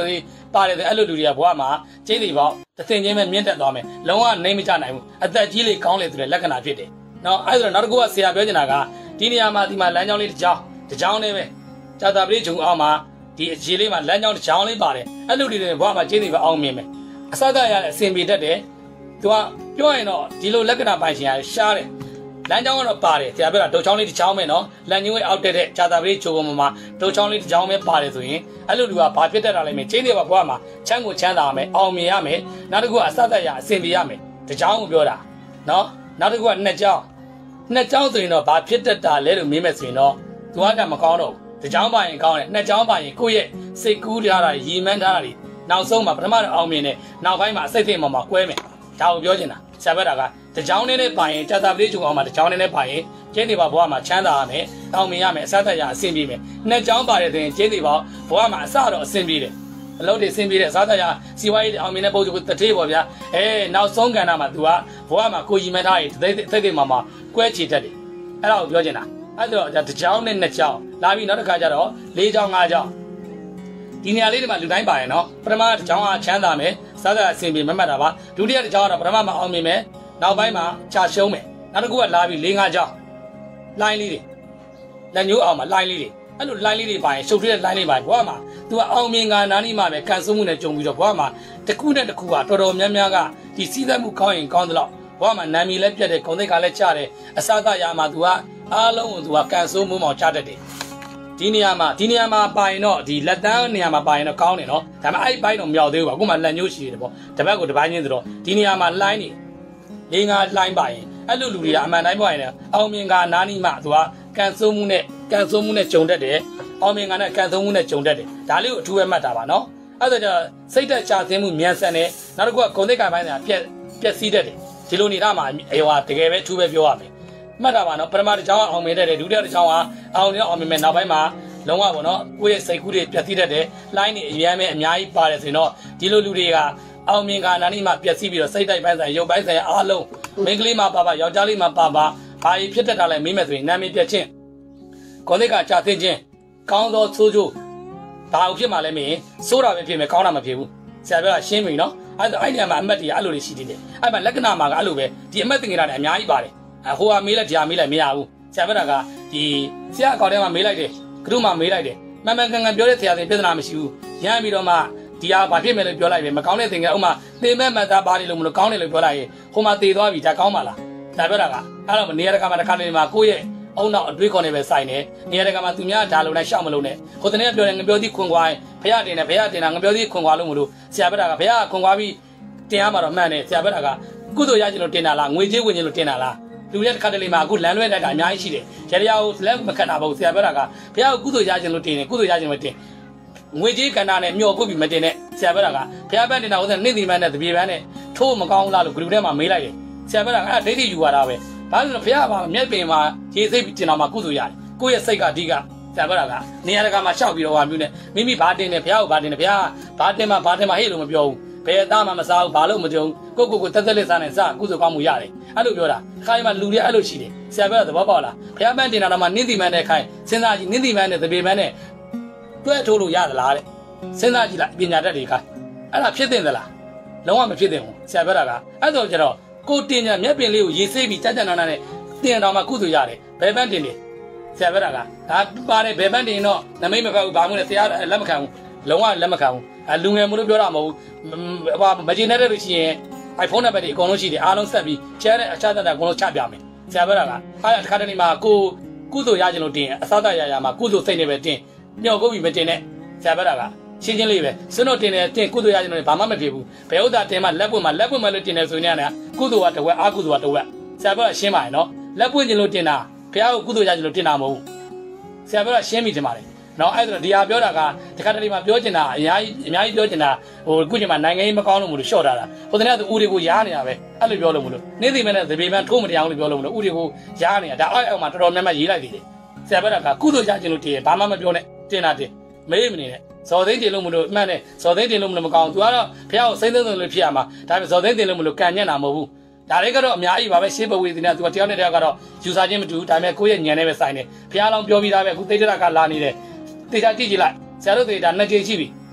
ပါတယ်ဆိုအဲ့လိုလူတွေကဘဝမှာကျင်းစီပေါတစ်သင်ချင်းပဲမြင့်တက်သွားမယ်လုံးဝနိုင်မကြနိုင်ဘူးအသက်ကြီးလေးကောင်းလေဆိုတဲ့လက္ခဏာဖြစ်တယ်နော်အဲ့ဒါနောက်တစ်ခုကဆရာပြောချင်တာကဒီနေရာမှာဒီမှာလမ်းကြောင်းလေးတစ်ကြောင်းတစ်ကြောင်းလေးပဲဇာတာပရိဂျုံအောင်မှာဒီအခြေလေးမှာလမ်းကြောင်းတစ်ကြောင်းလေးပါတယ်အဲ့လိုတွေဘဝမှာကျင်းစီပဲအောင်မြင်မယ်အစကရတဲ့အစင်ပြေတတ်တယ်သူကပြောရင်တော့ဒီလိုလက္ခဏာပိုင်ရှင်ရရှားတယ်လမ်းကြောင်းကတော့ပါတယ်ဆရာပြောတာတုတ်ချောင်းလေးတစ်ချောင်းပဲနော်လမ်းညွှန်းအောက်တက်တဲ့ဇာတာပရိဂျုံပေါ်မှာတုတ်ချောင်းလေးတစ်ချောင်းပဲပါတယ်ဆိုရင်အဲ့လိုလူကဘာဖြစ်တတ်တာလဲမင်းကျင်းစီပဲဘဝမှာချမ်းကိုချမ်းသာရမယ်အောင်မြင်ရမယ်နောက်တစ်ခုကအစကရအစင်ပြေရမယ်တစ်ချောင်းကိုပြောတာနော်နောက်တစ်ခုကနှစ်ချောင်းနှစ်ချောင်းဆိုရင်တော့ဘာဖြစ်တတ်တာလဲလို့မေးမယ်ဆိုရင်တော့သူကမကောင်းတော့ဘူးတစ်ချောင်းပါရင်ကောင်းတယ်နှစ်ချောင်းပါရင်ကိုယ့်ရဲ့စိတ်ကူးထားတာရည်မှန်းထားတာတွေနောက်ဆုံးမှာပထမတော့အောင်မြင်တယ်နောက်ပိုင်းမှာအစိတ်သိမ့်မှာမှာကွဲမယ်ဒါကိုပြောချင်တာဆရာဘက်ကတစ်ချောင်းနဲ့နဲ့ပါရင်ဇာတာပရိဂျုံအောင်မှာတစ်ချောင်းနဲ့နဲ့ပါရင်ကျင်းနေပါဘဝမှာချမ်းသာရမယ်အောင်မြင်ရမယ်အစသက်ရအဆင်ပြေမယ်နှစ်ချောင်းပါတယ်ဆိုရင်ကျင်းနေပါဘဝမှာအစတော့အဆင်ပြေတယ်အလုပ်တွေအဆင်ပြေတယ်အစသက်ရစီဝါရေးအောင်မြင်တဲ့ပုံစံကိုတထေးပေါ့ဗျာအဲနောက်ဆုံးကဏ္ဍမှာ तू ကဘဝမှာကိုကြီးမထားရင်သိသိသိမှာမှာကွဲချေတတ်တယ်အဲ့ဒါကိုပြောချင်တာအဲ့တော့တစ်ချောင်းနဲ့နှစ်ချောင်းလာပြီးနောက်တစ်ခါကျတော့လေးချောင်းငါးချောင်းဒီနေရာလေးတွေမှာလူတိုင်းပါရနော်ပထမတစ်ချောင်းကချမ်းသာမယ်စားစားအဆင်ပြေမမှတ်တာပါဒုတိယတစ်ချောင်းကတော့ပထမမှာအောင်မြင်မယ်နောက်ပိုင်းမှာချရှုံးမယ်နောက်တစ်ခုကလာပြီးလေးငါးချောင်းလိုင်းလေးတွေလက်ညှိုးအောင်မှာလိုင်းလေးတွေအဲ့လိုလိုင်းလေးတွေပါရင်ရှုပ်ထွေးတဲ့လိုင်းလေးပါဘဝမှာ तू ကအောင်မြင်ကနားနီးမှာပဲကန်ဆိုးမှုနဲ့ကြုံပြီးတော့ဘဝမှာတစ်ခုနဲ့တစ်ခုကတော်တော်များများကဒီစီးသက်မှုကောင်းရင်ကောင်းသလောက်ဘဝမှာနာမည်လည်းပြတ်တယ်ဂုဏ်သိက္ခာလည်းချတယ်အစသရာမှာ तू ကအားလုံးကို तू ကကန်ဆိုးမှုမောင်ချတတ်တယ်ဒီနေရာမှာဒီနေရာမှာပါရင်တော့ဒီလက်တန်းနေရာမှာပါရင်တော့ကောင်းတယ်နော်ဒါပေမဲ့အဲ့ဘိုင်းတော့မရောက်သေးဘူးပါအခုမှလက်ညှိုးရှိတယ်ပေါ့တပတ်ကိုတစ်ပိုင်းချင်းဆိုတော့ဒီနေရာမှာလိုင်းနေလေးငါလိုင်းပါရင်အဲ့လိုလူတွေကအမှန်တိုင်းပြောရင်အောင်မြင်ကနားနီးမှ तू ကကန်ဆိုးမှုနဲ့ကန်ဆိုးမှုနဲ့ကြုံတတ်တယ်အောင်မြင်ကနဲ့ကန်ဆိုးမှုနဲ့ကြုံတတ်တယ်ဒါလေးကိုအထူးပဲမှတ်တာပါနော်အဲ့ဒါကြောင့်စိတ်သက်ချသင်းမှုမြန်ဆန်တယ်နောက်တစ်ခုကဂုဏ်သိက္ခာပိုင်းကပြက်ပြက်စီးတတ်တယ်ဒီလိုနေတာမှာအေဝါတကယ်ပဲထူးပဲပြောရမယ်မှတ်တာပါနော်ပထမတစ်ချောင်းအောင်မြင်တတ်တယ်ဒုတိယတစ်ချောင်းကအောင်မြင်အောင်မြင်မယ်နောက်ပိုင်းမှာလုံးဝပေါ့နော်ကိုယ့်ရဲ့စိတ်ကူးတွေပြက်စီးတတ်တယ်လိုင်းနေအများကြီးအများကြီးပါတယ်ဆိုရင်တော့ဒီလိုလူတွေကအောင်မြင်ကနာနီးမှာပြက်စီးပြီးတော့စိတ်တိုက်ပိုင်းဆိုင်ရုပ်ပိုင်းဆိုင်အားလုံးမိန်းကလေးမှာပါပါယောက်ျားလေးမှာပါပါဘာကြီးဖြစ်တတ်တာလဲမေးမယ်ဆိုရင်နာမည်ပြက်ချင်းဂုဏ်သိက္ခာချသိခြင်းကောင်းသောဆိုးကျိုးဘာလို့ဖြစ်မှာလဲမင်းစိုးတာပဲဖြစ်မယ်ကောင်းတာမဖြစ်ဘူးဆရာပြောတာရှင်းပြီနော်အဲ့ဒါအဲ့ဒီမှာအမတ်တွေကအဲ့လိုတွေရှိသေးတယ်အဲ့မှာလက္ခဏာမှာကအဲ့လိုပဲဒီအမတ်တင်ကြတာလည်းအများကြီးပါတယ်အဟိုကမေးလိုက်ဒီဟာမေးလိုက်မရဘူးဆရာပြောတာကဒီဆရာအကောင့်ထဲမှာမေးလိုက်တယ်ကရုမှမေးလိုက်တယ်မှန်မှန်ကန်ကန်ပြောတဲ့ဆရာတွေပြဿနာမရှိဘူးရမ်းပြီးတော့မှဒီဟာဘာဖြစ်မယ်လို့ပြောလိုက်ပဲမကောင်းတဲ့သင်္ကန်းဥမာသင်မဲ့မှတ်သားပါနေလို့မလို့ကောင်းတယ်လို့ပြောလိုက်ရင်ဟိုမှာတည်သွားပြီဒါကောင်းပါလားဆရာပြောတာကအဲ့တော့နေရာတကာမှာတစ်ခါနေမှာကိုယ့်ရဲ့အုံနောက်အတွေးခေါ်နေပဲစိုက်နေနေရာတကာမှာသူများဒါလုံးနဲ့ရှောက်မလို့နဲ့ဟိုတနေ့ပြောတယ်ငပြောသည်ခွန်ခွာဖရတင်တယ်ဖရတင်တာငပြောသည်ခွန်ခွာလို့မလို့ဆရာပြောတာကဖရခွန်ခွာပြီးတင်ရမှာတော့မှန်တယ်ဆရာပြောတာကကုသိုလ်ရခြင်းလို့တင်တာလားငွေကြေးဝင်ခြင်းလို့တင်တာလားလူရဲ့တစ်ခါတလေမှာအခုလမ်းလွဲတတ်တာအများကြီးရှိတယ်ရရကိုလက်မခတ်တာဘူးဆရာပြောတာကဖရကိုကုသိုလ်ရခြင်းလို့တင်တယ်ကုသိုလ်ရခြင်းမတင်ငွေကြေးကဏ္ဍနဲ့မျောပုတ်ပြီးမတင်နဲ့ဆရာပြောတာကဖရပန်းတင်တာဥစ္စာနှိမ့်တိမန်းနဲ့တပြေပန်းနဲ့ထိုးမကောင်းလားလို့ဂရုထဲမှာမေးလိုက်တယ်ဆရာပြောတာကအဲ့ဒိဋ္ဌိယူရတာပဲဘာလို့လဲဖះပါမျက်ပင်မှာရေစိတ်တင်တော့မှကုသိုလ်ရတယ်ကိုယ့်ရဲ့စိတ်ကအဓိကဆရာပြောတာကနေရာတကာမှာရှောက်ပြီးတော့ဟာမျိုးနဲ့မိမိဘာတင်တယ်ဖះကိုဘာတင်တယ်ဖះဘာတင်မှဘာတင်မှဟဲ့လို့မပြောဘူးဘယ်သားမှမစားဘူးဘာလို့မကြုံကိုကိုကိုတက်တက်လက်စားနဲ့စကုသိုလ်ကောင်းမှုရတယ်အဲ့လိုပြောတာခါရမှာလူတွေအဲ့လိုရှိတယ်ဆရာပြောတာသဘောပေါက်လားဖះပန်းတင်တာတော့မှနင်းတိမန်းနဲ့ခိုင်းစဉ်းစားကြည့်နင်းတိမန်းနဲ့သပေမန်းနဲ့တွဲထိုးလို့ရသလားတဲ့စဉ်းစားကြည့်လိုက်ပညာတတ်တွေခိုင်းအဲ့ဒါဖြစ်တဲ့သလားလုံးဝမဖြစ်တဲ့ဘူးဆရာပြောတာကအဲ့တော့ကျတော့ကိုတင်ညာမျက်ပင်လေးကိုရေဆေးပြီးကြကြနာနာနဲ့တင်တော်မှာကုသိုလ်ရတယ်ဘယ်ပန်းတင်တယ်ဆရာပြောတာကဒါပါတယ်ဘယ်ပန်းတင်တော့နမိတ်မဖက်ဘူးဘာမှလည်းဆရာလက်မခံဘူးလုံးဝလက်မခံဘူးအလူငယ်မလို့ပြောတာမဟုတ်ဘူးဟိုမကျေနပ်တဲ့လို့ရှိရင် iPhone နံပါတ်တွေအကုန်လုံးရှိတယ်အားလုံးဆက်ပြီးချဲတဲ့အချားတက်တာအကုန်လုံးချပြမယ်ဆရာပြောတာကအားတစ်ခါတည်းမှာကိုကုသိုလ်ရခြင်းလို့တင်အစသရရမှာကုသိုလ်စိတ်နဲ့ပဲတင်ညှော်ကုတ်ပြီးမတင်နဲ့ဆရာပြောတာကရှင်းချင်းလေးပဲစွန်းတော့တင်တယ်တင်ကုသိုလ်ရခြင်းလို့ဘာမှမဖြစ်ဘူးဘယ်ဥစ္စာတင်မှလက်ပွင့်မှလက်ပွင့်မှလို့တင်တယ်ဆိုရင်လည်းကုသိုလ်ကတဝက်အာကုသိုလ်ကတဝက်ဆရာပြောတာရှင်းပါရဲ့နော်လက်ပွင့်ခြင်းလို့တင်တာဘုရားကိုကုသိုလ်ရခြင်းလို့တင်တာမဟုတ်ဘူးဆရာပြောတာရှင်းပြီတင်ပါတယ်နော်အဲ့ဒါဒီဟာပြောတာကတခါတလေမှာပြောချင်တာအများကြီးအများကြီးပြောချင်တာဟိုခုချိန်မှာနိုင်ငံရေးမကောင်းလို့မလို့ရှော့တာလားဟိုတနေ့ကဦးတွေကိုရားနေတာပဲအဲ့လိုပြောလို့မလို့နေ့စီမဲ့နဲ့သပေပန်းထိုးမတရားလို့ပြောလို့မလို့ဦးတွေကိုရားနေတာဒါအောက်အောက်မှာတော်တော်များများရေးလိုက်သေးတယ်ဆရာပြောတာကကုသိုလ်ရခြင်းလို့တင်ဘာမှမပြောနဲ့တင်တာတင်မေးမနေနဲ့ဇော်သိန်းတင်လို့မလို့အမှန်နဲ့ဇော်သိန်းတင်လို့မလို့မကောင်း तू ကတော့ဖះကိုစိမ့်သိမ့်သိမ့်လို့ဖြစ်ရမှာဒါပေမဲ့ဇော်သိန်းတင်လို့မလို့ကန်ညံ့တာမဟုတ်ဘူးဒါလေးကတော့အများကြီးပါပဲရှင်းပဝေးတင်တာ तू ကတယောက်နဲ့တယောက်ကတော့ယူဆချင်းမတူဘူးဒါပေမဲ့ကိုယ့်ရဲ့ညံနဲ့ပဲဆိုင်တယ်ဖះလောင်ပြောပြီးသားပဲအခုသိတ္တရကလာနေတယ်သေချာကြည့်ကြည့်လိုက်ဆရာတို့သေချာနှစ်ကြိမ်ရှိပြီ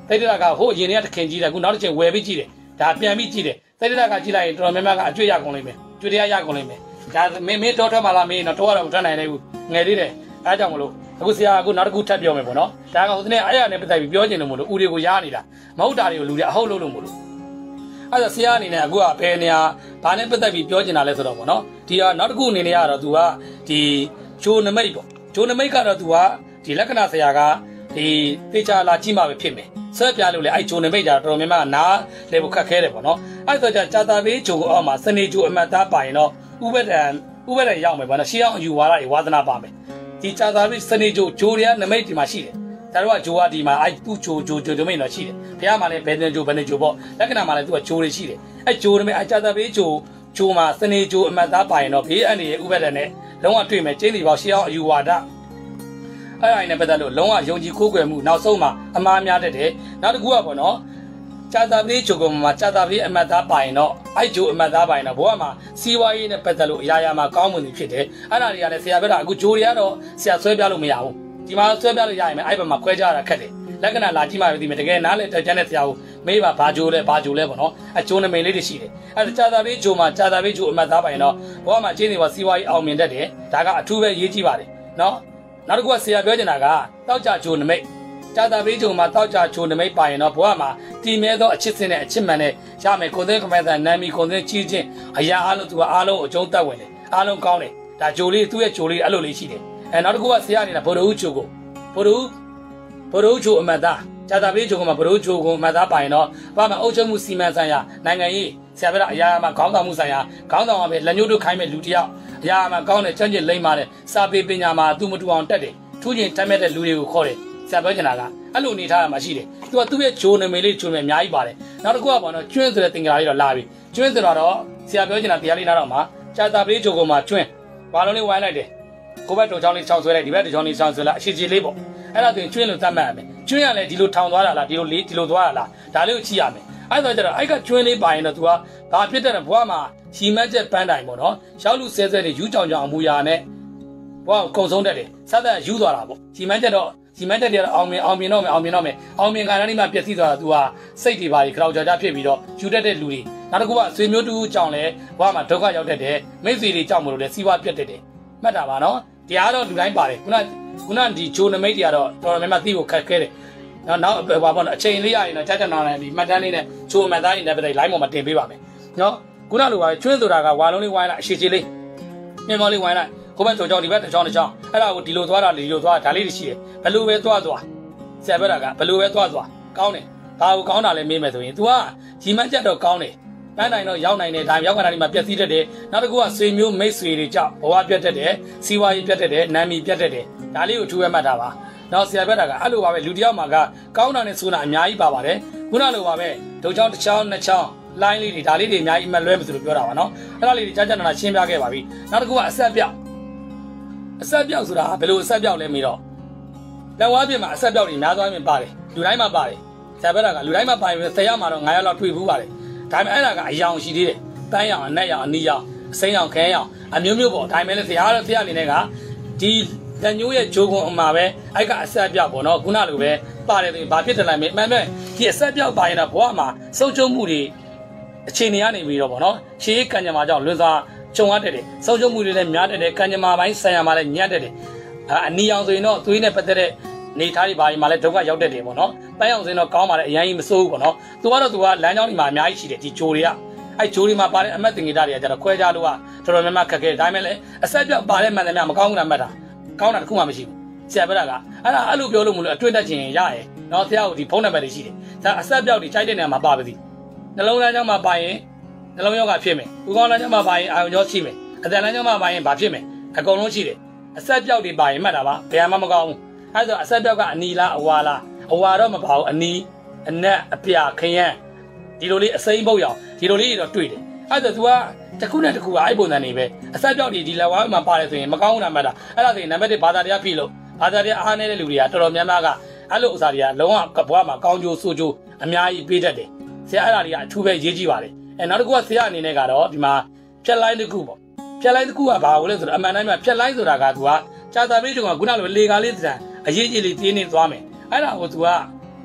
သိတဲ့ကဟိုအရင်ကတခင်ကြီးတယ်အခုနောက်တစ်ချိန်ဝယ်ပြီးကြည့်တယ်ဒါပြန်ပြီးကြည့်တယ်သိတဲ့ကကြည့်လိုက်ရင်တော်တော်များများကအကျွေးရကုန်လိမ့်မယ်ကျွေးတရားရကုန်လိမ့်မယ်ဒါမင်းမင်းတော့ထွက်မှလားမင်းတော့တော့တော့ထွက်နိုင်နေဘူးငယ်သေးတယ်အဲကြောင့်မလို့အခုဆရာအခုနောက်တစ်ခုထပ်ပြောမယ်ပေါ့နော်ဒါကဟိုတနေ့အဲ့ရနဲ့ပတ်သက်ပြီးပြောချင်တယ်မို့လို့ဦးတွေကိုရားနေတာမဟုတ်တာတွေကိုလူတွေအဟုတ်လို့လို့မို့လို့အဲ့ဒါဆရာအနေနဲ့အခုကဘယ်နေရာဘာနဲ့ပတ်သက်ပြီးပြောချင်တာလဲဆိုတော့ပေါ့နော်ဒီဟာနောက်တစ်ခုအနေနဲ့ကတော့ तू ကဒီဂျိုနမိတ်ပေါ့ဂျိုနမိတ်ကတော့ तू ကဒီလက္ခဏာဆရာကဒီတေချာလာကြည့်မှပဲဖြစ်မယ်ဆွဲပြလို့လေအဲ့ဂျိုနမိတ်ကြတော်တော်များများနားလေဖို့ခက်ခဲတယ်ပေါ့နော်အဲ့ဆိုကြကြာတာပေးဂျိုကိုအောက်မှာစနေဂျိုအမတ်သားပါရင်တော့ဥပဒံဥပဒံရောက်မယ်ပေါ့နော်ရှေးအောင်အယူဝါဒတွေဝါသနာပါမယ်ဒီကြာတာပေးစနေဂျိုဂျိုတွေကနမိတ်ဒီမှာရှိတယ်ဒါတော့ဂျိုကဒီမှာအဲ့သူ့ဂျိုဂျိုဂျိုနမိတ်တော့ရှိတယ်ဘုရားမှာလည်းဘယ်နေဂျိုဘယ်နေဂျိုပေါ့လက္ခဏာမှာလည်းသူကဂျိုတွေရှိတယ်အဲ့ဂျိုနမိတ်အကြာတာပေးဂျိုဂျိုမှာစနေဂျိုအမတ်သားပါရင်တော့ဘေးအန္တရာယ်ဥပဒံနဲ့လုံးဝတွေ့မယ်ကျင်းလီပေါရှေးအောင်အယူဝါဒအဲ့ဒါနဲ့ပတ်သက်လို့လုံးဝယုံကြည်ကိုးကွယ်မှုနောက်ဆုံးမှာအမှားများတတ်တယ်နောက်တစ်ခုကပေါ့နော်ကြာတာပလေးဂျိုကမှာကြာတာပလေးအမတ်သားပိုင်တော့အဲ့ဂျိုအမတ်သားပိုင်တော့ဘဝမှာစီးပွားရေးနဲ့ပတ်သက်လို့အရာရာမှာကောင်းမွန်နေဖြစ်တယ်အဲ့ဒါတွေကလည်းဆရာပြောတာအခုဂျိုတွေကတော့ဆရာဆွဲပြလို့မရဘူးဒီမှာဆွဲပြလို့ရရင်အဲ့ဘက်မှာခွဲကြရတာခက်တယ်လက္ခဏာလာကြည့်မှပဲသိမယ်တကယ်နားလေတက်ကြတဲ့ဆရာကိုမေးပါဘာဂျိုလဲဘာဂျိုလဲပေါ့နော်အဂျိုနမိန်လေးတွေရှိတယ်အဲ့ဒါကြာတာပလေးဂျိုမှာကြာတာပလေးဂျိုအမတ်သားပိုင်တော့ဘဝမှာကျင်းနေပါစီးပွားရေးအောင်မြင်တတ်တယ်ဒါကအထူးပဲရေးကြည့်ပါတယ်နော်နောက်တစ်ခုကဆရာပြောချင်တာကတောက်ကြဂျိုနမိတ်ကြာတာပေးဂျိုမှာတောက်ကြဂျိုနမိတ်ပါရင်တော့ဘဝမှာတည်မြဲသောအချစ်စင်နဲ့အချစ်မှန်နဲ့ရမယ်ကိုသိန်းကမန်တဲ့နာမီကိုသိန်းကြီးချင်းအရာအားလုံးသူကအားလုံးအကျုံးတက်ဝင်တယ်အားလုံးကောင်းတယ်ဒါဂျိုလေးသူ့ရဲ့ဂျိုလေးအဲ့လိုလေးရှိတယ်အဲနောက်တစ်ခုကဆရာအနေနဲ့ဘော်ဒူးဂျိုကိုဘော်ဒူးဘော်ဒူးဂျိုအမတ်သားကြာတာပေးဂျိုကမှာဘော်ဒူးဂျိုကိုအမတ်သားပါရင်တော့ဘာမှအုပ်ချုပ်မှုစီမံဆိုင်ရာနိုင်ငံရေးဆရာပြောတာအရာမှာခေါင်းဆောင်မှုဆိုင်ရာခေါင်းဆောင်မှာပဲလက်ညှိုးတို့ခိုင်းမဲ့လူတစ်ယောက်အရာမှာကောင်းတဲ့ချမ်းကျင်လိမ့်ပါတယ်စာပေပညာမှာသူမတူအောင်တက်တယ်ထူးကျင်တတ်မဲ့တဲ့လူတွေကိုခေါ်တယ်ဆရာပြောချင်တာကအဲ့လိုအနေထားရမှာရှိတယ်သူကသူ့ရဲ့ဂျိုနမိတ်လေးဂျိုနမိတ်အများကြီးပါတယ်နောက်တစ်ခုကပေါ့နော်ကျွန်းဆိုတဲ့သင်္ကာလေးတော့လာပြီကျွန်းဆိုတော့ဆရာပြောချင်တာတရားလေးနားတော့မှာကြာတာပေးဂျိုကမှာကျွန်းဘာလုံးလေးဝိုင်းလိုက်တယ်ကိုဘက်တော်ချောင်းလေးချောင်းဆွဲလိုက်ဒီဘက်တော်ချောင်းလေးချောင်းဆွဲလိုက်အရှိကြီးလေးပေါ့အဲ့ဒါဆိုရင်ကျွန်းလို့သတ်မှတ်ရမယ်ကျွန်းရလဲဒီလိုထောင်သွားတာလားဒီလိုလေးဒီလိုသွားတာလားဒါလေးကိုကြည့်ရမယ်အဲ့တော့ကျတော့အဲ့ကကျွန်းလေးပါရင်တော့ तू ကဘာဖြစ်တဲ့ဘွားမှာရှီမတ်ချက်ပန်းတိုင်ပေါ့နော်ရောက်လူဆဲဆဲတွေယူကြောင်ကြောင်အမူအရာနဲ့ဘွားကိုကုံဆုံးတတ်တယ်စသတ်ယူသွားတာပေါ့ရှီမတ်ချက်တော့ရှီမတ်ချက်တွေတော့အောင်မြင်အောင်မြင်တော့မယ်အောင်မြင်တော့မယ်အောင်မြင်ခါတိုင်းမှာပြည့်စည်သွားတာ तू ကစိတ်တွေပါကြီးကြောက်ကြကြဖြစ်ပြီးတော့ယူတတ်တဲ့လူတွေနောက်တစ်ခုကဆွေမျိုးတူကြောင်လဲဘွားမှာဒုက္ခရောက်တတ်တယ်မိတ်ဆွေတွေကြောက်မလို့လဲစီးပွားပြတ်တတ်တယ်မှတ်တာပါနော်တရားတော့လူတိုင်းပါတယ်ခုနခုနဒီဂျိုနမိတ်တွေကတော့တော်တော်များများသိဖို့ခက်ခဲတယ်နော်နောက်ဘာပေါ့နော်အချိန်လေးရရင်တော့ကြာကြာနာနာဒီမှတ်တမ်းလေးနဲ့ဂျိုအမှတ်သားတွေနဲ့ပတ်သက် line ပေါ်မှာတင်ပေးပါမယ်နော်ခုနလိုပါကျွန်းဆိုတာကဝါလုံးလေးဝိုင်းလိုက်အရှိကြီးလေးမြင်မောလေးဝိုင်းလိုက်ကိုဘက်ကြောင်ကြောင်ဒီဘက်ကြောင်ကြောင်အဲ့ဒါကိုဒီလိုသွားတာဒီလိုသွားဒါလေးတွေရှိတယ်ဘယ်လိုပဲသွားသွားဆရာပြောတာကဘယ်လိုပဲသွားသွားကောင်းတယ်ဘာကိုကောင်းတာလဲမေးမယ်ဆိုရင် तू ကရီမတ်ချက်တော့ကောင်းတယ်ပန်းနိုင်တော့ရောက်နိုင်တယ်ဒါရောက်ခါတိုင်းမှာပြက်စီးတတ်တယ်နောက်တစ်ခုကဆွေမျိုးမိတ်ဆွေတွေကြောင့်ဘဝပြတ်တတ်တယ်စီးပွားရေးပြတ်တတ်တယ်နာမည်ပြတ်တတ်တယ်ဒါလေးကိုထူးပဲမှတ်တာပါနောက်ဆရာပြောတာကအဲ့လိုပါပဲလူတယောက်မှာကကောင်းတာနဲ့ဆိုတာအများကြီးပါပါတယ်ခုနလိုပါပဲဒုံချောင်းတစ်ချောင်းနှစ်ချောင်းလိုင်းလေးတွေဒါလေးတွေအများကြီးမှတ်လွဲမလို့ပြောတာပါနော်အဲ့ဒါလေးတွေကြာကြာနာနာရှင်းပြခဲ့ပါပြီနောက်တစ်ခုကအဆက်ပြောက်အဆက်ပြောက်ဆိုတာဘယ်လိုအဆက်ပြောက်လဲမေးတော့လက်ဝါးပြင်မှာအဆက်ပြောက်တွေများသွားရင်ပါတယ်လူတိုင်းမှာပါတယ်ဆရာပြောတာကလူတိုင်းမှာပါရင်ဆယ်ယောက်မှာတော့ငါးယောက်လောက်တွေ့ဘူးပါတယ်ဒါပေမဲ့အဲ့ဒါကအယောင်ရှိသေးတယ်တန်းရောင်အနက်ရောင်အနီရောင်အစိမ်းရောင်ခဲရောင်အမျိုးမျိုးပေါ့ဒါပေမဲ့လည်းဆရာတော့ဆရာအနေနဲ့ကဒီလက်ညိုးရဲ့ဂျိုးကွန်အမှာပဲအဲ့ကအဆက်ပြောက်ပေါ့နော်ခုနလိုပဲပါတယ်ဆိုရင်ဘာဖြစ်တယ်လဲမေးမှန်မှန်ဒီအဆက်ပြောက်ပါရင်တော့ဘဝမှာစုံချုံမှုတွေအခြေအနေကနေပြီးတော့ပေါ့နော်ရှေးကံကြမ္မာကြောင့်လွန်စွာခြုံရတတ်တယ်စုံချုံမှုတွေလည်းများတတ်တယ်ကံကြမ္မာပိုင်းဆံရမှာလည်းညံ့တတ်တယ်အနီအောင်ဆိုရင်တော့သွေးနဲ့ပတ်သက်တဲ့နေသားတွေဘာတွေမှာလည်းဒုက္ခရောက်တတ်တယ်ပေါ့နော်ပန်းအောင်ဆိုရင်တော့ကောင်းပါလေအရင်ကြီးမစိုးဘူးပေါ့နော်သူကတော့သူကလမ်းကြောင်းဒီမှာအများကြီးရှိတယ်ဒီဂျိုတွေကအဲ့ဂျိုတွေမှာပါတဲ့အမတ်တင်ကြီးတာတွေကကျတော့ခွဲခြားလို့ကတော်တော်များများခက်ခဲဒါပေမဲ့လည်းအဆက်ပြောက်ပါတဲ့မှန်တယ်များမကောင်းဘူးလားမှတ်တာကောင်းတာတခုမှမရှိဘူးဆရာပြောတာကအဲ့ဒါအဲ့လိုပြောလို့မလို့အတွင်းတက်ချင်ရရဲနော်ဆရာကဒီဖုန်းနံပါတ်တွေရှိတယ်ဒါအဆက်ပြောက်တွေခြိုက်တဲ့နေရာမှာပါပါသည်နှလုံးသားကြောင့်မှပါရင်နှလုံးရောဂါဖြစ်မယ်ဥကောင်းလမ်းကြောင့်မှပါရင်အာရုံကြောရှိမယ်အသံလမ်းကြောင့်မှပါရင်ဘာဖြစ်မယ်အကုန်လုံးရှိတယ်အဆက်ပြောက်တွေပါရင်မှတ်တာပါဘယ်မှမကောင်းဘူးအဲ့ဒါအဆက်ပြောက်ကအနီလားအဝါလားအဝါတော့မပါဘူးအနီအနက်အပြခရမ်းဒီလိုလေးအစိမ်းပုတ်ရောင်ဒီလိုလေးတွေတော့တွေ့တယ်အဲ့ဒါ तू ကတစ်ခုနဲ့တစ်ခုကအဲ့ပုံစံနေပဲအဆက်ပြောက်တွေဒီလက်ဝါးမှာပါတယ်ဆိုရင်မကောင်းဘူးလားမှတ်တာအဲ့ဒါဆိုရင်နံပါတ်တစ်ဘာသာတရားဖြစ်လို့ဘာသာတရားအားနေတဲ့လူတွေကတော်တော်များများကအဲ့လိုဥစားတွေကလုံးဝဘွားမှာကောင်းကျိုးဆိုးကျိုးအများကြီးပေးတတ်တယ်ဆရာအဲ့ဒါတွေကအထူးပဲရေးကြည့်ပါတယ်အဲနောက်တစ်ခုကဆရာအနေနဲ့ကတော့ဒီမှာဖြက်လိုင်းတစ်ခုပေါ့ဖြက်လိုင်းတစ်ခုကဘာကိုလဲဆိုတော့အမှန်တိုင်းမှာဖြက်လိုင်းဆိုတာက तू ကကြာတာပေးတုန်းကခုနလိုလေကားလေးတံအရေးကြီးလေးတင်းနေသွားမယ်အဲ့ဒါကို तू က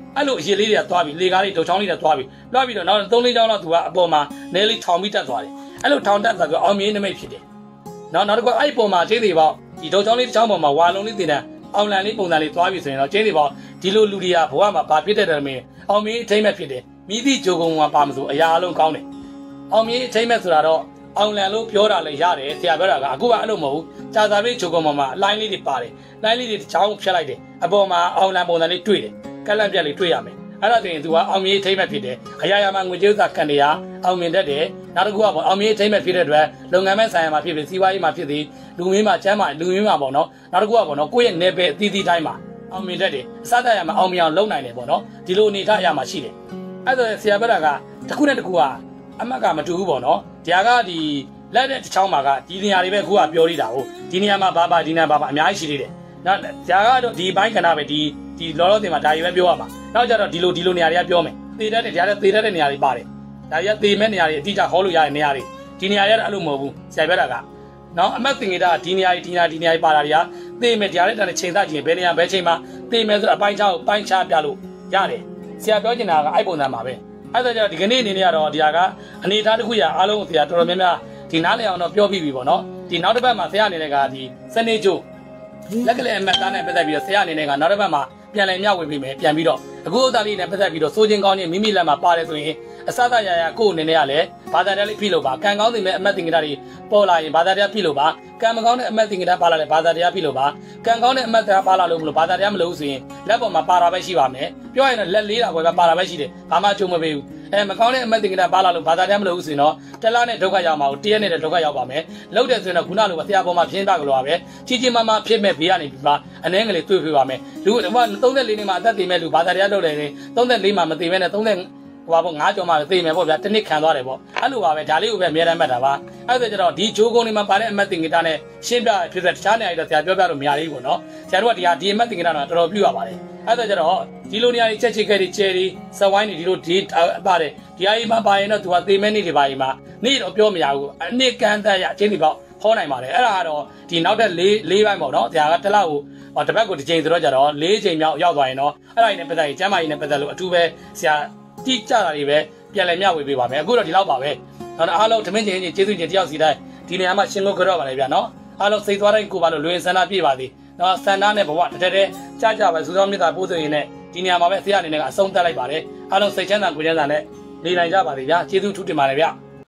အဲ့လိုအရေးလေးတွေကသွားပြီးလေကားလေးဒုံချောင်းလေးတွေသွားပြီးလွှတ်ပြီးတော့နောက်သုံးလေးချောင်းတော့သူကအပေါ်မှာနဲလေးထောင်ပြီးတက်သွားတယ်အဲ့လိုထောင်တက်သွားပြီးအောင်မြင်နမိတ်ဖြစ်တယ်နောက်နောက်တစ်ခုအဲ့ဒီပေါ်မှာကျေးသေးပေါ့ဒီဒုံချောင်းလေးတစ်ချောင်းပေါ်မှာဝါလုံးလေးတင်တဲ့အောင်လန်လေးပုံစံလေးသွားပြီးဆိုရင်တော့ကျေးသေးပေါ့ဒီလိုလူတွေကဘဝမှာဘာဖြစ်တဲ့တယ်မင်းအောင်မြင်အထိမ့်မဲ့ဖြစ်တယ်မိသည့်ဂျိုကုံမှာပါမစို့အရာအလုံးကောင်းတယ်အောင်မြင်အထိမ့်မဲ့ဆိုတာတော့အောင်လန်လို့ပြောတာလည်းရတယ်ဆရာပြောတာကအခုကအဲ့လိုမဟုတ်ကြာသာပေးဂျိုကုံပေါ်မှာအလိုင်းလေးတွေပါတယ်လိုင်းလေးတွေတစ်ချောင်းဖြတ်လိုက်တယ်အပေါ်မှာအောင်လန်ပုံစံလေးတွေ့တယ်ကက်လန့်ပြက်လေးတွေ့ရမယ်အဲ့ဒါဆိုရင်သူကအောင်မြင်ထိမ့်မဲ့ဖြစ်တယ်အရာရာမှာငွေကြေးဥစ္စာကန်နေရအောင်မြင်တတ်တယ်နောက်တစ်ခုကပေါ့အောင်မြင်ထိမ့်မဲ့ဖြစ်တဲ့အတွက်လုပ်ငန်းမဲ့ဆိုင်ရာမှာဖြစ်ဖြစ်စီးပွားရေးမှာဖြစ်သည်လူမင်းမှာကျမ်းမာလူမင်းမှာပေါ့နော်နောက်တစ်ခုကပေါ့နော်ကိုယ့်ရဲ့နယ်ပယ်အသီးသီးတိုင်းမှာအောင်မြင်တတ်တယ်အစတရမှာအောင်မြင်အောင်လုပ်နိုင်တယ်ပေါ့နော်ဒီလိုအနေထားအရာမှာရှိတယ်အဲ့ဒါဆရာပြောတာကတစ်ခုနဲ့တစ်ခုကအမှတ်ကမတူဘူးပေါ့နော်ဒီဟာကဒီလက်တဲ့တစ်ချောင်းမှာကဒီနေရာတွေပဲခုကပြောနေတာဟုတ်ဒီနေရာမှာဘာဘာဒီနေရာဘာဘာအများကြီးရှိသေးတယ်နော်ဇာကတော့ဒီဘိုင်းကဏ္ဍပဲဒီဒီလောလောတင်မှာဒါကြီးပဲပြောရမှာနောက်ကြတော့ဒီလိုဒီလိုနေရာတွေကပြောမယ်သေတတ်တဲ့ဇာတဲ့သေတတ်တဲ့နေရာတွေပါတယ်ဒါကြီးကသေမဲ့နေရာတွေအတိအကျဟောလို့ရတဲ့နေရာတွေဒီနေရာတွေအဲ့လိုမဟုတ်ဘူးဆရာပြောတာကနော်အမတ်သင်္ကေတဒီနေရာဒီနေရာဒီနေရာပါတာတွေကသေမဲ့ဇာတဲ့တန်းချိန်သားကြည့်ဘယ်နေရာဘယ်ချိန်မှာသေမဲ့ဆိုတော့အပိုင်းချောင်းပိုင်းချပြလို့ရတယ်ဆရာပြောချင်တာကအဲ့ပုံစံမှာပဲအဲ့ဒါကြောင့်ဒီကနေ့အနေနဲ့ကတော့ဒီဟာကအနေအထားတစ်ခုရအားလုံးဆရာတော်တော်များများဒီနားလည်အောင်တော့ပြောပြီးပြီပေါ့နော်ဒီနောက်တစ်ပတ်မှာဆရာအနေနဲ့ကဒီစနေကျိုးလက်ကလေးအမတ်သားနဲ့ပတ်သက်ပြီးတော့ဆရာအနေနဲ့ကနောက်တစ်ပတ်မှာပြန်လည်မျှဝေပေးမယ်ပြန်ပြီးတော့အခုအသားလေးနဲ့ပတ်သက်ပြီးတော့စိုးချင်းကောင်းချင်းမိမိလက်မှာပါတယ်ဆိုရင်အစသရရကိုယ်အနေနဲ့ကလည်းဘာသာတရားလေးဖြစ်လို့ပါကံကောင်းတဲ့မဲ့အမတ်သင်္ကေတတွေပေါ်လာရင်ဘာသာတရားဖြစ်လို့ပါကံမကောင်းတဲ့အမတ်သင်္ကေတပါလာလည်းဘာသာတရားဖြစ်လို့ပါကံကောင်းတဲ့အမတ်တရားပါလာလို့မလို့ဘာသာတရားမလို့ဆိုရင်လက်ပေါ်မှာပါတာပဲရှိပါမယ်ပြောရင်တော့လက်လေးတာပဲပါတာပဲရှိတယ်ဘာမှကြုံမပေးဘူးအဲမကောင်းတဲ့အမတ်သင်္ကေတပါလာလို့ဘာသာတရားမလို့ဆိုရင်တော့တလားနဲ့ဒုက္ခရောက်မှာကိုတရက်နဲ့ဒုက္ခရောက်ပါမယ်လောက်တယ်ဆိုရင်တော့ခုနလိုဆရာပေါ်မှာဖြင်းတာကလို့ပါပဲကြီးကြီးမားမားဖြစ်မဲ့ဘေးကနေပြီးပါအနှဲငယ်လေးတွေ့ပြပါမယ်လူကသုံးသက်လေးနေမှာအသက်တည်မဲ့လူဘာသာတရားလုပ်တယ်သုံးသက်လေးမှာမတည်မဲ့နဲ့သုံးသက်ဟိုပါပေါ့ငါးကြော်မှသိမယ်ပေါ့ဗျာတစ်နှစ်ခံသွားတယ်ပေါ့အဲ့လိုပါပဲဒါလေးကိုပဲအများတမ်းမှတ်တာပါအဲ့ဒါကြတော့ဒီဂျိုးကုန်းလေးမှာပါတဲ့အမတ်တင်ဂီတာနဲ့ရှင်းပြဖြစ်တဲ့တခြားနေရာတွေတော့ဆရာပြောပြလို့မရသေးဘူးပေါ့နော်ဆရာတို့ကဒီဟာဒီအမတ်တင်ဂီတာတော့တော်တော်ပြုရပါတယ်အဲ့ဒါကြတော့ဒီလိုနေရာတွေချက်ချစ်ခဲ့တွေကျဲတွေစဝိုင်းတွေဒီလိုဒီပါတယ်ဒီအရေးမှာပါရင်တော့သူကသေမဲ့နေတွေပါရင်မှာနေ့တော့ပြောမရဘူးအနှစ်ကန်းသက်ရအချင်းဒီပေါ့ဟောနိုင်ပါတယ်အဲ့ဒါကတော့ဒီနောက်တဲ့၄၄ဘိုင်းပေါ့နော်ဆရာကတစ်လောက်ကိုတစ်ပတ်ကိုတစ်ချိန်ဆိုတော့ကြတော့၄ချိန်မြောက်ရောက်သွားရင်တော့အဲ့ဒါကြီးနဲ့ပတ်သက်ရင်ကျမ်းမာရေးနဲ့ပတ်သက်လို့အထူးပဲဆရာတိကျတာတွေပဲပြန်လည်မျှဝေပေးပါမယ်အခုတော့ဒီလောက်ပါပဲနောက်အားလုံးဓမင်းချင်းချင်းကျေးဇူးချင်းတယောက်စီတိုင်းဒီနေရာမှာရှင်းလို့ကြတော့ပါလေဗျာနော်အားလုံးစိတ်သွားတိုင်းကိုပါလို့လွင်ဆန္ဒပြည့်ပါသည်နော်ဆန္ဒနဲ့ဘဝတတဲတဲကြကြပဲစူးစောင်းမြတ်တာပို့ဆိုရင်လည်းဒီနေရာမှာပဲဆရာအနေနဲ့ကအဆုံးသတ်လိုက်ပါတယ်အားလုံးစိတ်ချမ်းသာကိုယ်ချမ်းသာနဲ့နေနိုင်ကြပါလေဗျာကျေးဇူးထူးတင်ပါတယ်ဗျာ